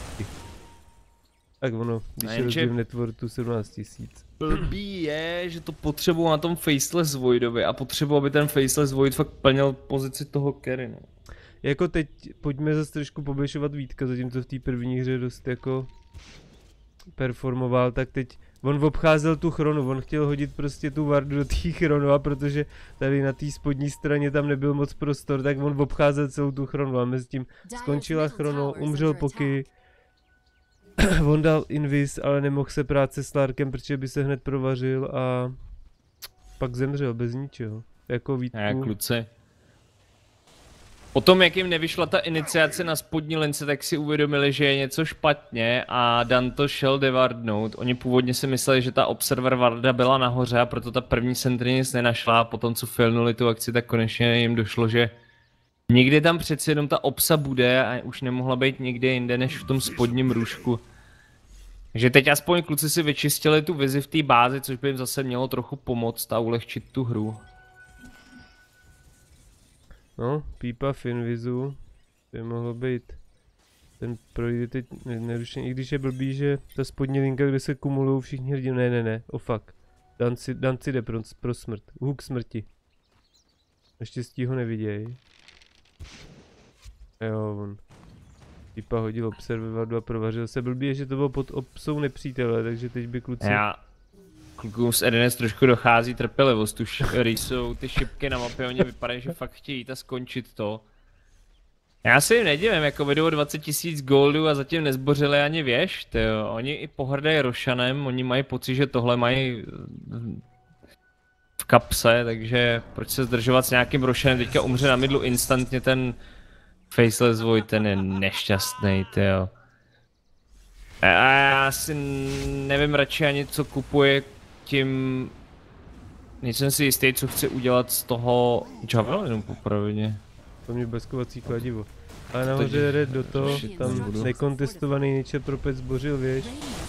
Tak ono, když je rozdíl v networku sedmnáct tisíc. Blbý je, že to potřebuji na tom Faceless Voidovi a potřebuji, aby ten Faceless Void fakt plnil pozici toho carry, no. Jako teď, pojďme zase trošku pobešovat Vítka, zatímco v té první hře dost jako performoval, tak teď on obcházel tu Chronu, on chtěl hodit prostě tu wardu do té Chronu a protože tady na té spodní straně tam nebyl moc prostor, tak on obcházel celou tu Chronu a mezi tím skončila Chrono, umřel Poky. On dal invis, ale nemohl se prát se Slarkem, protože by se hned provařil a pak zemřel bez ničeho. Jako Vítku. Ne, kluci. Potom, jak jim nevyšla ta iniciace na spodní lince, tak si uvědomili, že je něco špatně a Dan to šel devardnout. Oni původně si mysleli, že ta Observer Varda byla nahoře a proto ta první sentry nic nenašla. Potom, co filnuli tu akci, tak konečně jim došlo, že někde tam přeci jenom ta obsa bude a už nemohla být někde jinde než v tom spodním růžku. Takže teď aspoň kluci si vyčistili tu vizi v té bázi, což by jim zase mělo trochu pomoct a ulehčit tu hru. No, pípa Finvizu by mohlo být. Ten projde teď nerušeně, i když je blbý, že ta spodní linka, kde se kumulují všichni hrdiny. Ne, ne, ne, o fuck. Dan si, Dan si jde pro, pro smrt. Huk smrti. Naštěstí ho neviděj. Jo, on. Pípa hodil observovadlo a provařil se. Blbý je, že to bylo pod obsou nepřítele, takže teď by kluci... Já klukům z Edenes trošku dochází trpělivost, už rýsou ty šipky na mapě, oni vypadají, že fakt chtějí jít a skončit to. Já si jim nedivím, jako vedou dvacet tisíc goldů a zatím nezbořili ani věž, tyjo. Oni i pohrdají Rošanem, oni mají pocit, že tohle mají v kapse, takže proč se zdržovat s nějakým Rošanem, teďka umře na midlu instantně ten Faceless Void, ten je nešťastný, tyjo. A já si nevím radši ani co kupuje tím... Nejsem si jistý, co chci udělat z toho Javelinu popravdě. To mě bezkovací kladivo. Ale nahoře jde do toho, tam nekontestovaný Nature Prophet zbořil věž.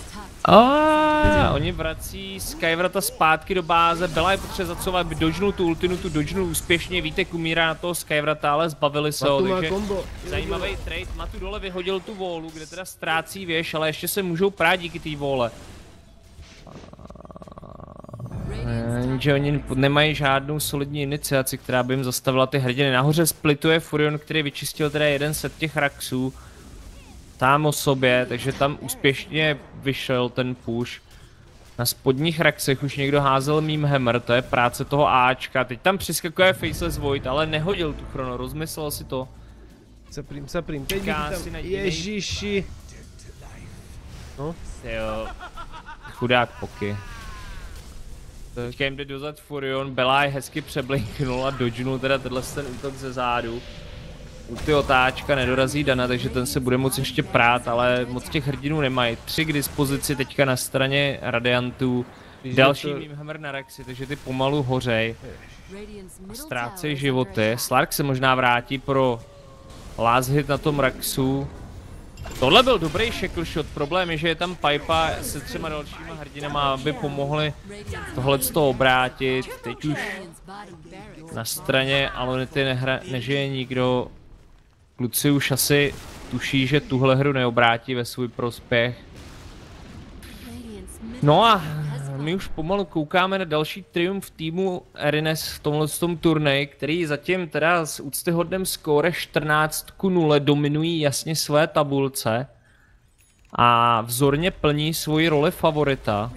A oni vrací Skywrata zpátky do báze, byla je potřeba zacovat, by dožnul tu ultinu, tu dožnul úspěšně, Vítek umírá na toho Skywrata, ale zbavili se ho, takže zajímavý trade, Matu dole vyhodil tu volu, kde teda ztrácí věž, ale ještě se můžou prát díky té vole. Jenže oni nemají žádnou solidní iniciaci, která by jim zastavila ty hrdiny. Nahoře splituje Furion, který vyčistil teda jeden set těch Raxů. Tam o sobě, takže tam úspěšně vyšel ten push. Na spodních Raxech už někdo házel Meme Hammer, to je práce toho Ačka. Teď tam přiskakuje Faceless Void, ale nehodil tu chrono, rozmyslel si to. Saprim, saprim, teď tam, ježiši. No. Jo. Chudák Poky. Teďka jim jde dozad Furion, Belaj hezky přeblinknul a dodgenul teda tenhle ten útok ze zádu. Ulti otáčka nedorazí Dana, takže ten se bude moct ještě prát, ale moc těch hrdinů nemají. Tři k dispozici teďka na straně Radiantů. Další to... Meme Hammer na Rexy, takže ty pomalu hořej. A ztrácejí životy. Slark se možná vrátí pro last hit na tom Rexu. Tohle byl dobrý shackle shot, problém je, že je tam Pipa se třema dalšíma hrdinama, aby pomohli tohleto obrátit. Teď už na straně Alonity nehra, nežije nikdo. Kluci už asi tuší, že tuhle hru neobrátí ve svůj prospěch. No a my už pomalu koukáme na další triumf týmu Erines v tomhle tom turnaji, který zatím teda s úctyhodným skóre čtrnáct ku nula dominují jasně své tabulce a vzorně plní svoji roli favorita.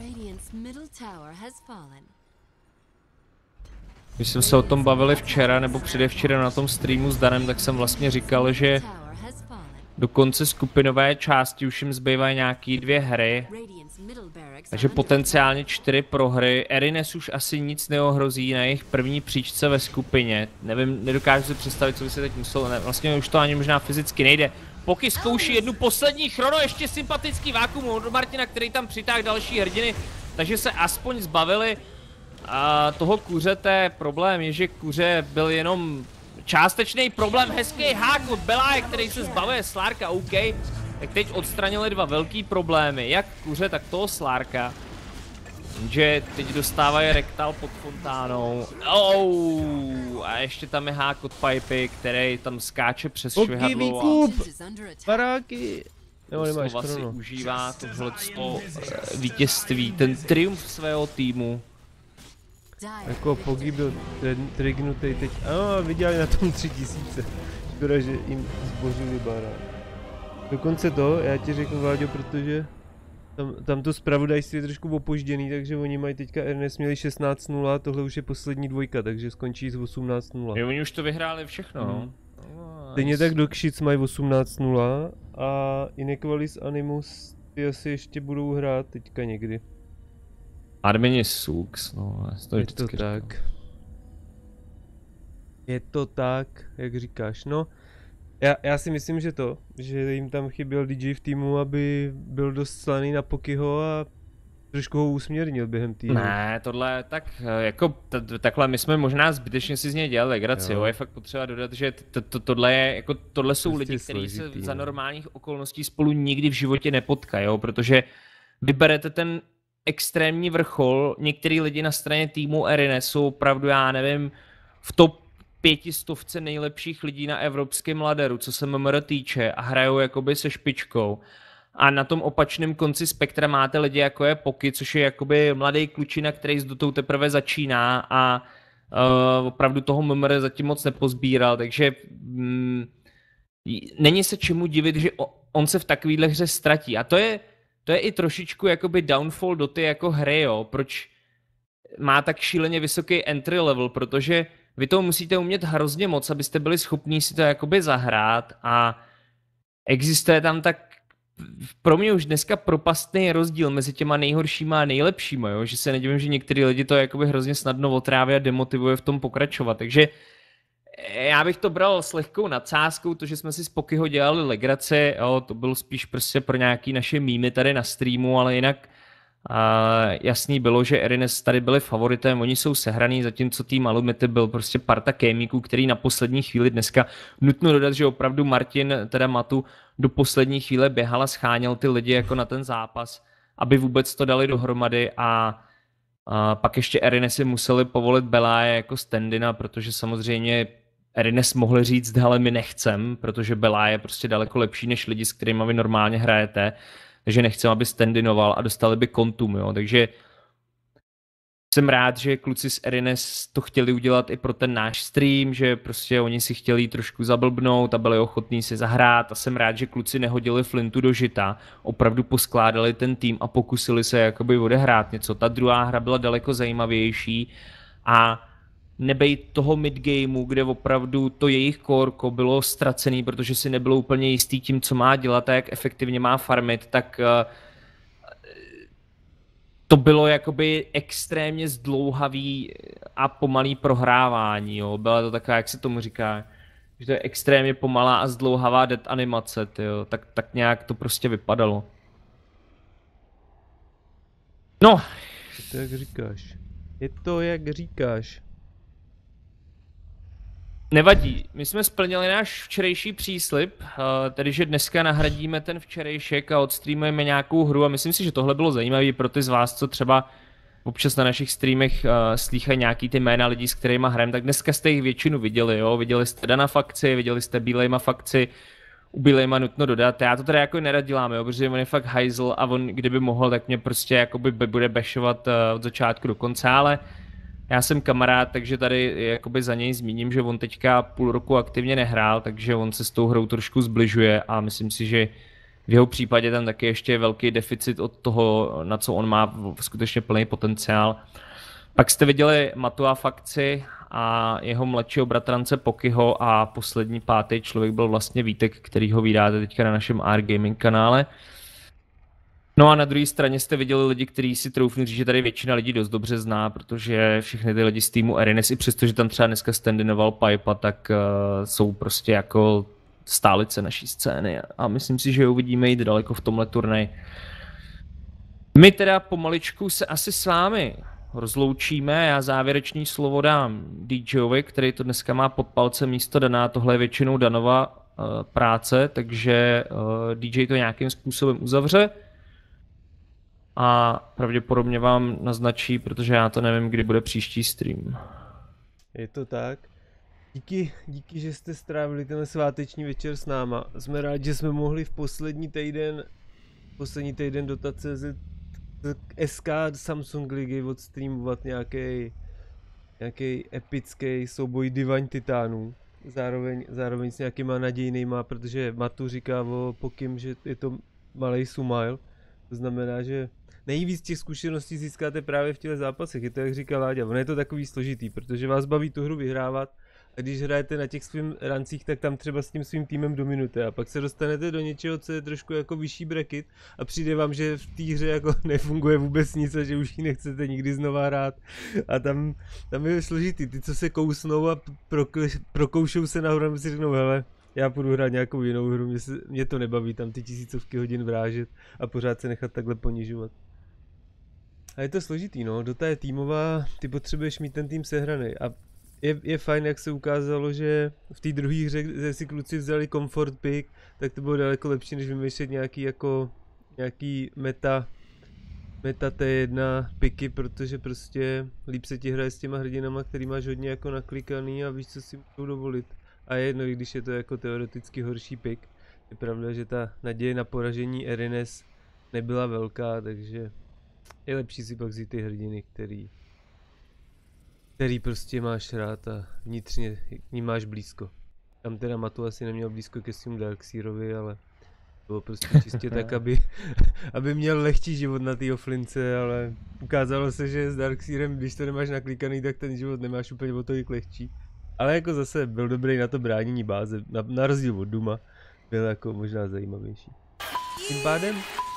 Když jsme se o tom bavili včera nebo předevčera na tom streamu s Danem, tak jsem vlastně říkal, že do konce skupinové části už jim zbývají nějaký dvě hry, takže potenciálně čtyři prohry. Erines už asi nic neohrozí na jejich první příčce ve skupině. Nevím, nedokážu si představit, co by se teď muselo, ne, vlastně už to ani možná fyzicky nejde. Poky zkouší jednu poslední chrono, ještě sympatický vákuum od Martina, který tam přitáhl další hrdiny, takže se aspoň zbavili a toho kuřete. Problém je, že kuře byl jenom částečný problém, hezký hák od Belaje, který se zbavuje Slarka, OK. Tak teď odstranili dva velký problémy, jak kuře, tak toho Slarka. Že teď dostávají rektal pod fontánou. Oh, a ještě tam je hák od Pipy, který tam skáče přes švihadlo a... Paráky! No, nemáš si chrono. Užívá tohleto vítězství, ten triumf svého týmu. Jako Pogi byl trignutý teď, ano, vydělali na tom tři tisíce. Škoda, že jim zbořili barák. Dokonce to, já ti řeknu Vláďo, protože tam, tam to zpravodajství je trošku opožděný, takže oni mají teďka Ernest měli šestnáct nula, tohle už je poslední dvojka, takže skončí z osmnáct nula. Jo, oni už to vyhráli všechno, no. Hmm. Stejně tak Dogshits mají osmnáct nula a Inequalis Animus ty asi ještě budou hrát teďka někdy. Admini Sux, no, to je to tak. Je to tak, jak říkáš, no. Já, já si myslím, že to, že jim tam chyběl D J v týmu, aby byl dost slaný na Pokyho a trošku ho usměrnil během týdne. Ne, tohle tak jako t- takhle my jsme možná zbytečně si z něj dělali legraci, jo. jo, je fakt potřeba dodat, že t- t- tohle je jako tohle jsou Prostě lidi, kteří se složitý, za no. normálních okolností spolu nikdy v životě nepotkají, jo, protože vyberete ten extrémní vrchol, některý lidi na straně týmu Erine jsou opravdu, já nevím, v top pětistovce nejlepších lidí na evropském laderu, co se M M R týče a hrajou jakoby se špičkou. A na tom opačném konci spektra máte lidi jako je Poky, což je jakoby mladý klučina, který s dotou teprve začíná a uh, opravdu toho M M R zatím moc nepozbíral, takže mm, není se čemu divit, že on se v takovýhle hře ztratí. A to je, to je i trošičku jakoby downfall Doty jako hry, jo. Proč má tak šíleně vysoký entry level, protože vy to musíte umět hrozně moc, abyste byli schopní si to jakoby zahrát a existuje tam tak pro mě už dneska propastný rozdíl mezi těma nejhoršíma a nejlepšíma, jo? Že se nedivím, že některý lidi to jakoby hrozně snadno otráví a demotivuje v tom pokračovat, takže já bych to bral s lehkou nadsázkou, to, že jsme si z Pokyho dělali legraci, jo, to byl spíš prostě pro nějaký naše mýmy tady na streamu, ale jinak uh, jasný bylo, že Erines tady byli favoritem, oni jsou sehraný, zatímco tým Alumity byl prostě parta kémíků, který na poslední chvíli dneska, nutno dodat, že opravdu Martin, teda Matu, do poslední chvíle běhal a scháněl ty lidi jako na ten zápas, aby vůbec to dali dohromady a a pak ještě Erines si museli povolit Beláje jako stand-ina, protože samozřejmě Erines mohli říct, hele, my nechcem, protože Belá je prostě daleko lepší než lidi, s kterými vy normálně hrajete, takže nechcem, aby stand-inoval a dostali by kontum, jo, takže jsem rád, že kluci z Erines to chtěli udělat i pro ten náš stream, že prostě oni si chtěli trošku zablbnout a byli ochotní si zahrát a jsem rád, že kluci nehodili flintu do žita, opravdu poskládali ten tým a pokusili se jakoby odehrát něco. Ta druhá hra byla daleko zajímavější a nebejt toho midgameu, kde opravdu to jejich kórko bylo ztracený, protože si nebylo úplně jistý tím, co má dělat a jak efektivně má farmit, tak to bylo jakoby extrémně zdlouhavý a pomalý prohrávání, jo. Byla to taková, jak se tomu říká, že to je extrémně pomalá a zdlouhavá dead animace, tyjo. Tak, tak nějak to prostě vypadalo. No. Je to jak říkáš. Je to jak říkáš. Nevadí, my jsme splnili náš včerejší příslib, tedy že dneska nahradíme ten včerejšek a odstreamujeme nějakou hru a myslím si, že tohle bylo zajímavé pro ty z vás, co třeba občas na našich streamech uh, slýchají nějaký ty jména lidí, s kterými hrajeme, tak dneska jste jich většinu viděli, jo, viděli jste Dana fakci, viděli jste Bílejma fakci, u Bílejma nutno dodat, já to teda jako nerad děláme, jo, protože on je fakt hajzl a on kdyby mohl, tak mě prostě jakoby bude bešovat uh, od začátku do konce, ale já jsem kamarád, takže tady jakoby za něj zmíním, že on teďka půl roku aktivně nehrál, takže on se s tou hrou trošku zbližuje a myslím si, že v jeho případě tam taky ještě je velký deficit od toho, na co on má skutečně plný potenciál. Pak jste viděli Matua fakci a jeho mladšího bratrance Pokyho a poslední pátý člověk byl vlastně Vítek, který ho vydáte teďka na našem R Gaming kanále. No a na druhé straně jste viděli lidi, kteří si troufnu říct, že tady většina lidí dost dobře zná, protože všechny ty lidi z týmu Erines, i přesto, že tam třeba dneska standinoval Pipa, tak uh, jsou prostě jako stálice naší scény a myslím si, že uvidíme jít daleko v tomhle turnaji. My teda pomaličku se asi s vámi rozloučíme, já závěrečný slovo dám DJovi, který to dneska má pod palcem místo Dana, tohle je většinou Danova uh, práce, takže uh, D J to nějakým způsobem uzavře. A pravděpodobně vám naznačí, protože já to nevím, kdy bude příští stream. Je to tak. Díky, díky, že jste strávili ten sváteční večer s náma. Jsme rádi, že jsme mohli v poslední týden, poslední týden Dota tečka cé zet S K Samsung ligy odstreamovat nějaký nějaký epický souboj Divine Titánů. Zároveň, zároveň s nějakýma nadějnýma, protože Matu říká o Pokim, že je to malej Sumail. To znamená, že nejvíc těch zkušeností získáte právě v těch zápasech, je to jak říkal Láďa, ono je to takový složitý, protože vás baví tu hru vyhrávat a A když hrajete na těch svým rancích, tak tam třeba s tím svým týmem dominujete a pak se dostanete do něčeho, co je trošku jako vyšší bracket a přijde vám, že v té hře jako nefunguje vůbec nic a že už ji nechcete nikdy znova hrát a tam, tam je složitý, ty co se kousnou a prokoušou se nahoru a si řeknou, hele, já půjdu hrát nějakou jinou hru, mě, se, mě to nebaví tam ty tisícovky hodin vrážet a pořád se nechat takhle ponižovat. A je to složitý, no, Dota je týmová, ty potřebuješ mít ten tým sehraný a je, je fajn, jak se ukázalo, že v té druhé hře, kde si kluci vzali comfort pick, tak to bylo daleko lepší, než vymýšlet nějaký jako, nějaký meta, meta T jedna picky, protože prostě líp se ti hraje s těma hrdinama, který máš hodně jako naklikaný a víš, co si můžou dovolit. A je jedno, i když je to jako teoreticky horší pick. Je pravda, že ta naděje na poražení Erinez nebyla velká, takže je lepší si pak vzít ty hrdiny, který, který prostě máš rád a vnitřně k ním máš blízko. Tam teda Matu asi neměl blízko ke svým Darkseerovi, ale bylo prostě čistě tak, aby, aby měl lehčí život na té offlince, ale ukázalo se, že s Darkseerem, když to nemáš naklikaný, tak ten život nemáš úplně o tolik lehčí. Ale jako zase byl dobrý na to bránění báze, na, na rozdíl od Duma, byl jako možná zajímavější. Tím pádem?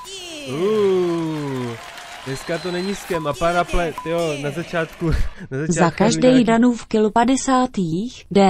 Uuuu, dneska to není skem a Paraple, jo, na začátku, na začátku... Za každý Danův kill padesátých, D.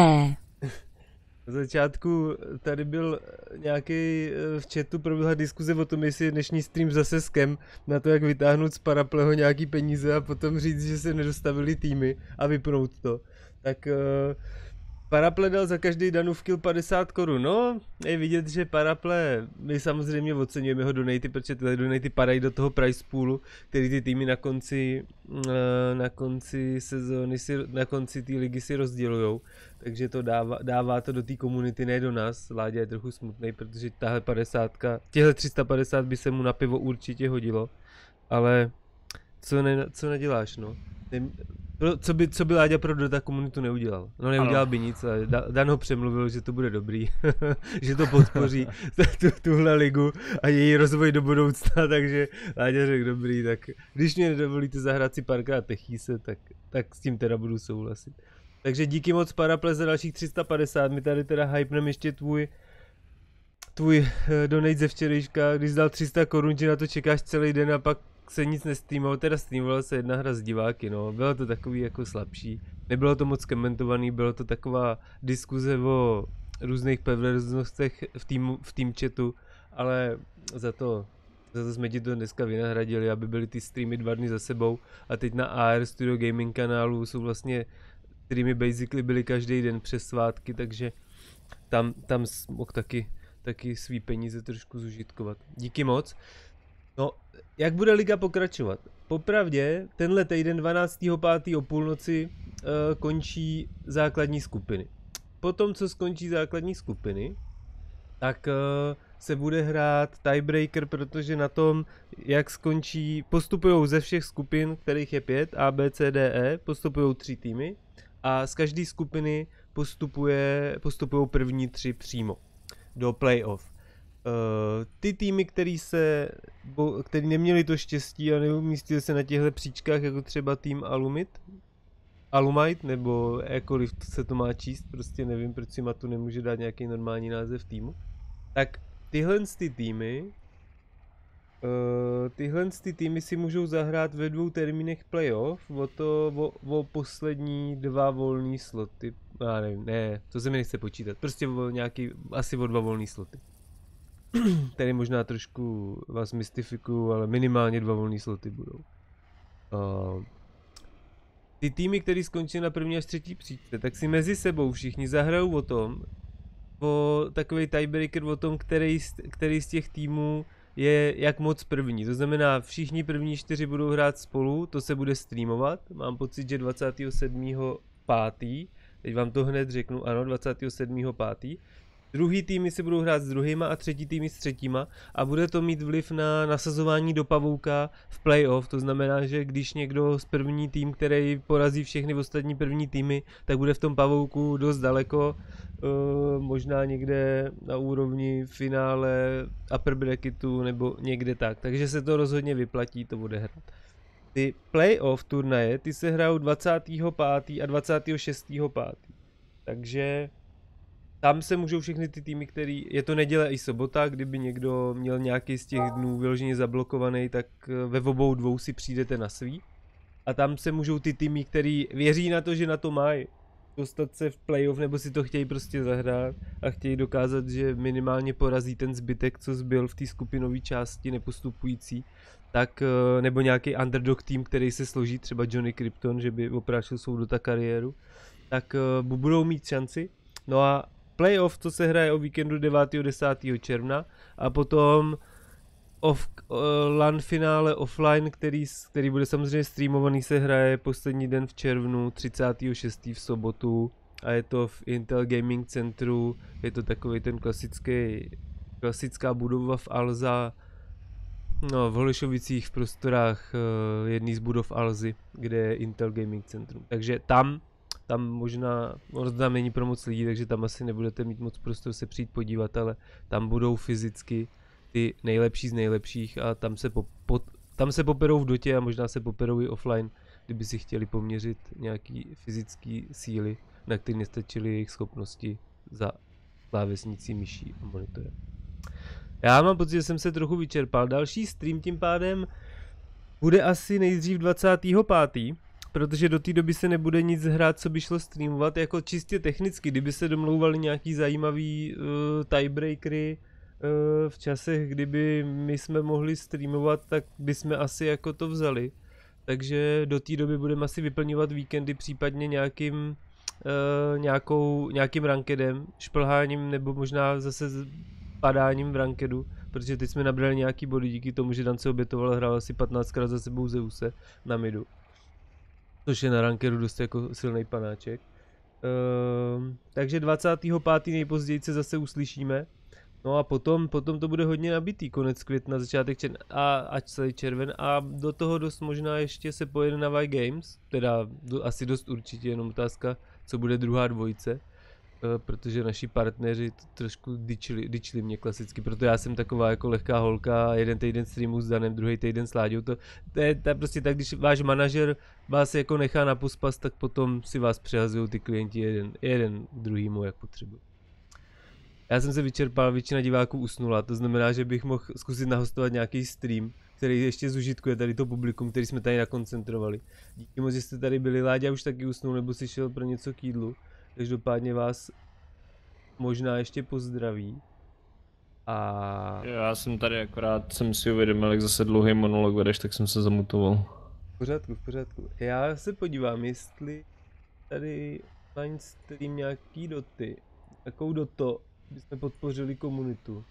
Na začátku tady byl nějaký v chatu proběhla diskuze o tom, jestli je dnešní stream zase skem na to, jak vytáhnout z Parapleho nějaký peníze a potom říct, že se nedostavili týmy a vypnout to. Tak uh, Paraple dal za každý Danův kill padesát korun. No, je vidět, že Paraple, my samozřejmě oceňujeme jeho donaty, protože tyhle donaty padají do toho price poolu, který ty týmy na konci, uh, na konci sezóny, si, na konci té ligy si rozdělujou. Takže to dává, dává to do té komunity, ne do nás. Láďa je trochu smutný, protože tahle padesátka, těhle tři sta padesát by se mu na pivo určitě hodilo. Ale co, ne, co neděláš, no. Co by, co by Láďa pro Dota komunitu neudělal? No neudělal ano. by nic, ale Dan ho přemluvil, že to bude dobrý, že to podpoří tu, tuhle ligu a její rozvoj do budoucna, takže Láďa řekl dobrý, tak když mě nedovolíte zahrát si párkrát Techíse, tak, tak s tím teda budu souhlasit. Takže díky moc Paraple za dalších tři sta padesát, my tady teda hypnem ještě tvůj tvůj uh, donate ze včerejška, když dal tři sta korun, že na to čekáš celý den a pak se nic nestreamoval, teda streamovala se jedna hra z diváky, no, bylo to takový jako slabší, nebylo to moc komentovaný, bylo to taková diskuze o různých perverznostech v tým, v tým chatu, ale za to, za to jsme ti to dneska vynahradili, aby byly ty streamy dva dny za sebou a teď na A R Studio Gaming kanálu jsou vlastně streamy basically byly každý den přes svátky, takže tam, tam mohl taky, taky svý peníze trošku zužitkovat. Díky moc. No, jak bude liga pokračovat? Popravdě, tenhle týden dvanáctého pátého o půlnoci uh, končí základní skupiny. Potom, co skončí základní skupiny, tak uh, se bude hrát tiebreaker, protože na tom, jak skončí, postupujou ze všech skupin, kterých je pět, A, B, C, D, E, postupujou tři týmy a z každé skupiny postupuje, postupují první tři přímo do playoff. Uh, ty týmy, který se, bo, který neměli to štěstí a neumístili se na těchto příčkách, jako třeba tým Alumit, Alumite, nebo jakkoliv se to má číst, prostě nevím, proč si Matu nemůže dát nějaký normální název týmu, tak tyhle ty týmy, uh, tyhle ty týmy si můžou zahrát ve dvou termínech playoff, o to, o, o poslední dva volný sloty, já nevím, ne, to se mi nechce počítat, prostě o nějaký, asi o dva volný sloty. Tady možná trošku vás mystifikuju, ale minimálně dva volný sloty budou. Uh, ty týmy, které skončí na první až třetí příčce, tak si mezi sebou všichni zahrajou o tom, o takový tiebreaker o tom, který, který z těch týmů je jak moc první. To znamená, všichni první čtyři budou hrát spolu, to se bude streamovat. Mám pocit, že dvacátého sedmého pátého Teď vám to hned řeknu, ano, dvacátého sedmého pátého Druhý týmy si budou hrát s druhýma a třetí týmy s třetíma a bude to mít vliv na nasazování do pavouka v playoff, to znamená, že když někdo z první tým, který porazí všechny ostatní první týmy, tak bude v tom pavouku dost daleko, uh, možná někde na úrovni finále upper bracketu nebo někde tak, takže se to rozhodně vyplatí to odehrát. Ty playoff turnaje, ty se hrajou dvacátého pátého a dvacátého šestého pátého Takže tam se můžou všechny ty týmy, který, je to neděle i sobota, kdyby někdo měl nějaký z těch dnů vyloženě zablokovaný, tak ve obou dvou si přijdete na svý. A tam se můžou ty týmy, který věří na to, že na to mají, dostat se v playoff, nebo si to chtějí prostě zahrát a chtějí dokázat, že minimálně porazí ten zbytek, co zbyl v té skupinové části nepostupující, tak, nebo nějaký underdog tým, který se složí, třeba Johnny Krypton, že by oprášil svou Dota kariéru, tak budou mít šanci. No a playoff, to se hraje o víkendu devátého desátého června a potom off, uh, LAN finále offline, který, který bude samozřejmě streamovaný, se hraje poslední den v červnu, třicátého šestého v sobotu a je to v Intel Gaming Centru, je to takový ten klasický, klasická budova v Alza, no v Holešovicích v prostorách uh, jedný z budov Alzy, kde je Intel Gaming Centrum, takže tam Tam možná, ono tam není pro moc lidí, takže tam asi nebudete mít moc prostor se přijít podívat, ale tam budou fyzicky ty nejlepší z nejlepších a tam se, po, po, tam se poperou v dotě a možná se poperou i offline, kdyby si chtěli poměřit nějaký fyzický síly, na který nestačily jejich schopnosti za klávesnicí, myší a monitorem. Já mám pocit, že jsem se trochu vyčerpal. Další stream tím pádem bude asi nejdřív dvacátého pátého protože do té doby se nebude nic hrát, co by šlo streamovat, jako čistě technicky, kdyby se domlouvali nějaký zajímavý uh, tiebreakery uh, v časech, kdyby my jsme mohli streamovat, tak bychom asi jako to vzali. Takže do té doby budeme asi vyplňovat víkendy případně nějakým, uh, nějakou, nějakým rankedem, šplháním nebo možná zase padáním v rankedu, protože teď jsme nabrali nějaký body díky tomu, že Dan se obětoval, hrál asi patnáctkrát za sebou Zeuse na midu. Což je na rankeru dost jako silný panáček. Ehm, takže dvacátého pátého nejpozději se zase uslyšíme. No a potom, potom to bude hodně nabitý, konec května, začátek června a až celý červen. A do toho dost možná ještě se pojede na Y Games, teda do, asi dost určitě, jenom otázka, co bude druhá dvojice. E, protože naši partneři trošku dyčili, dyčili mě klasicky, proto já jsem taková jako lehká holka, jeden týden streamu s Danem, druhý týden s Láďou, to, to, je, to je prostě tak, když váš manažer vás jako nechá na pospas, tak potom si vás přehazují ty klienti jeden, jeden k druhýmu, jak potřebuji. Já jsem se vyčerpal, většina diváků usnula, to znamená, že bych mohl zkusit nahostovat nějaký stream, který ještě zužitkuje tady to publikum, který jsme tady nakoncentrovali. Díky moc, že jste tady byli, Láďa už taky usnul, nebo si šel pro něco k jídlu. Každopádně vás možná ještě pozdraví. A... Já jsem tady akorát, jsem si uvědomil, jak zase dlouhý monolog vedeš, tak jsem se zamutoval. V pořádku, v pořádku. Já se podívám, jestli tady online stream nějaký doty. Jakou doto bychom podpořili komunitu.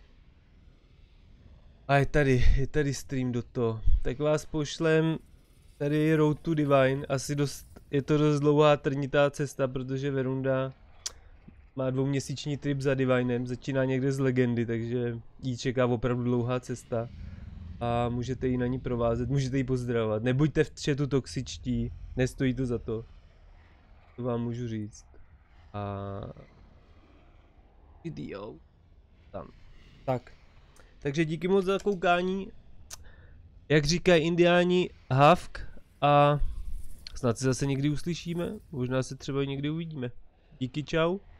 A je tady, je tady stream doto. Tak vás pošlem, tady je Road to Divine, asi dost, je to dost dlouhá trnitá cesta, protože Verunda má dvouměsíční trip za Divinem, začíná někde z legendy, takže jí čeká opravdu dlouhá cesta. A můžete ji na ní provázet, můžete ji pozdravovat. Nebuďte v chatu toxičtí, nestojí to za to. To vám můžu říct. A... Video. Tam. Tak. Takže díky moc za koukání. Jak říkají indiáni, havk. A snad se zase někdy uslyšíme. Možná se třeba někdy uvidíme. Díky, čau.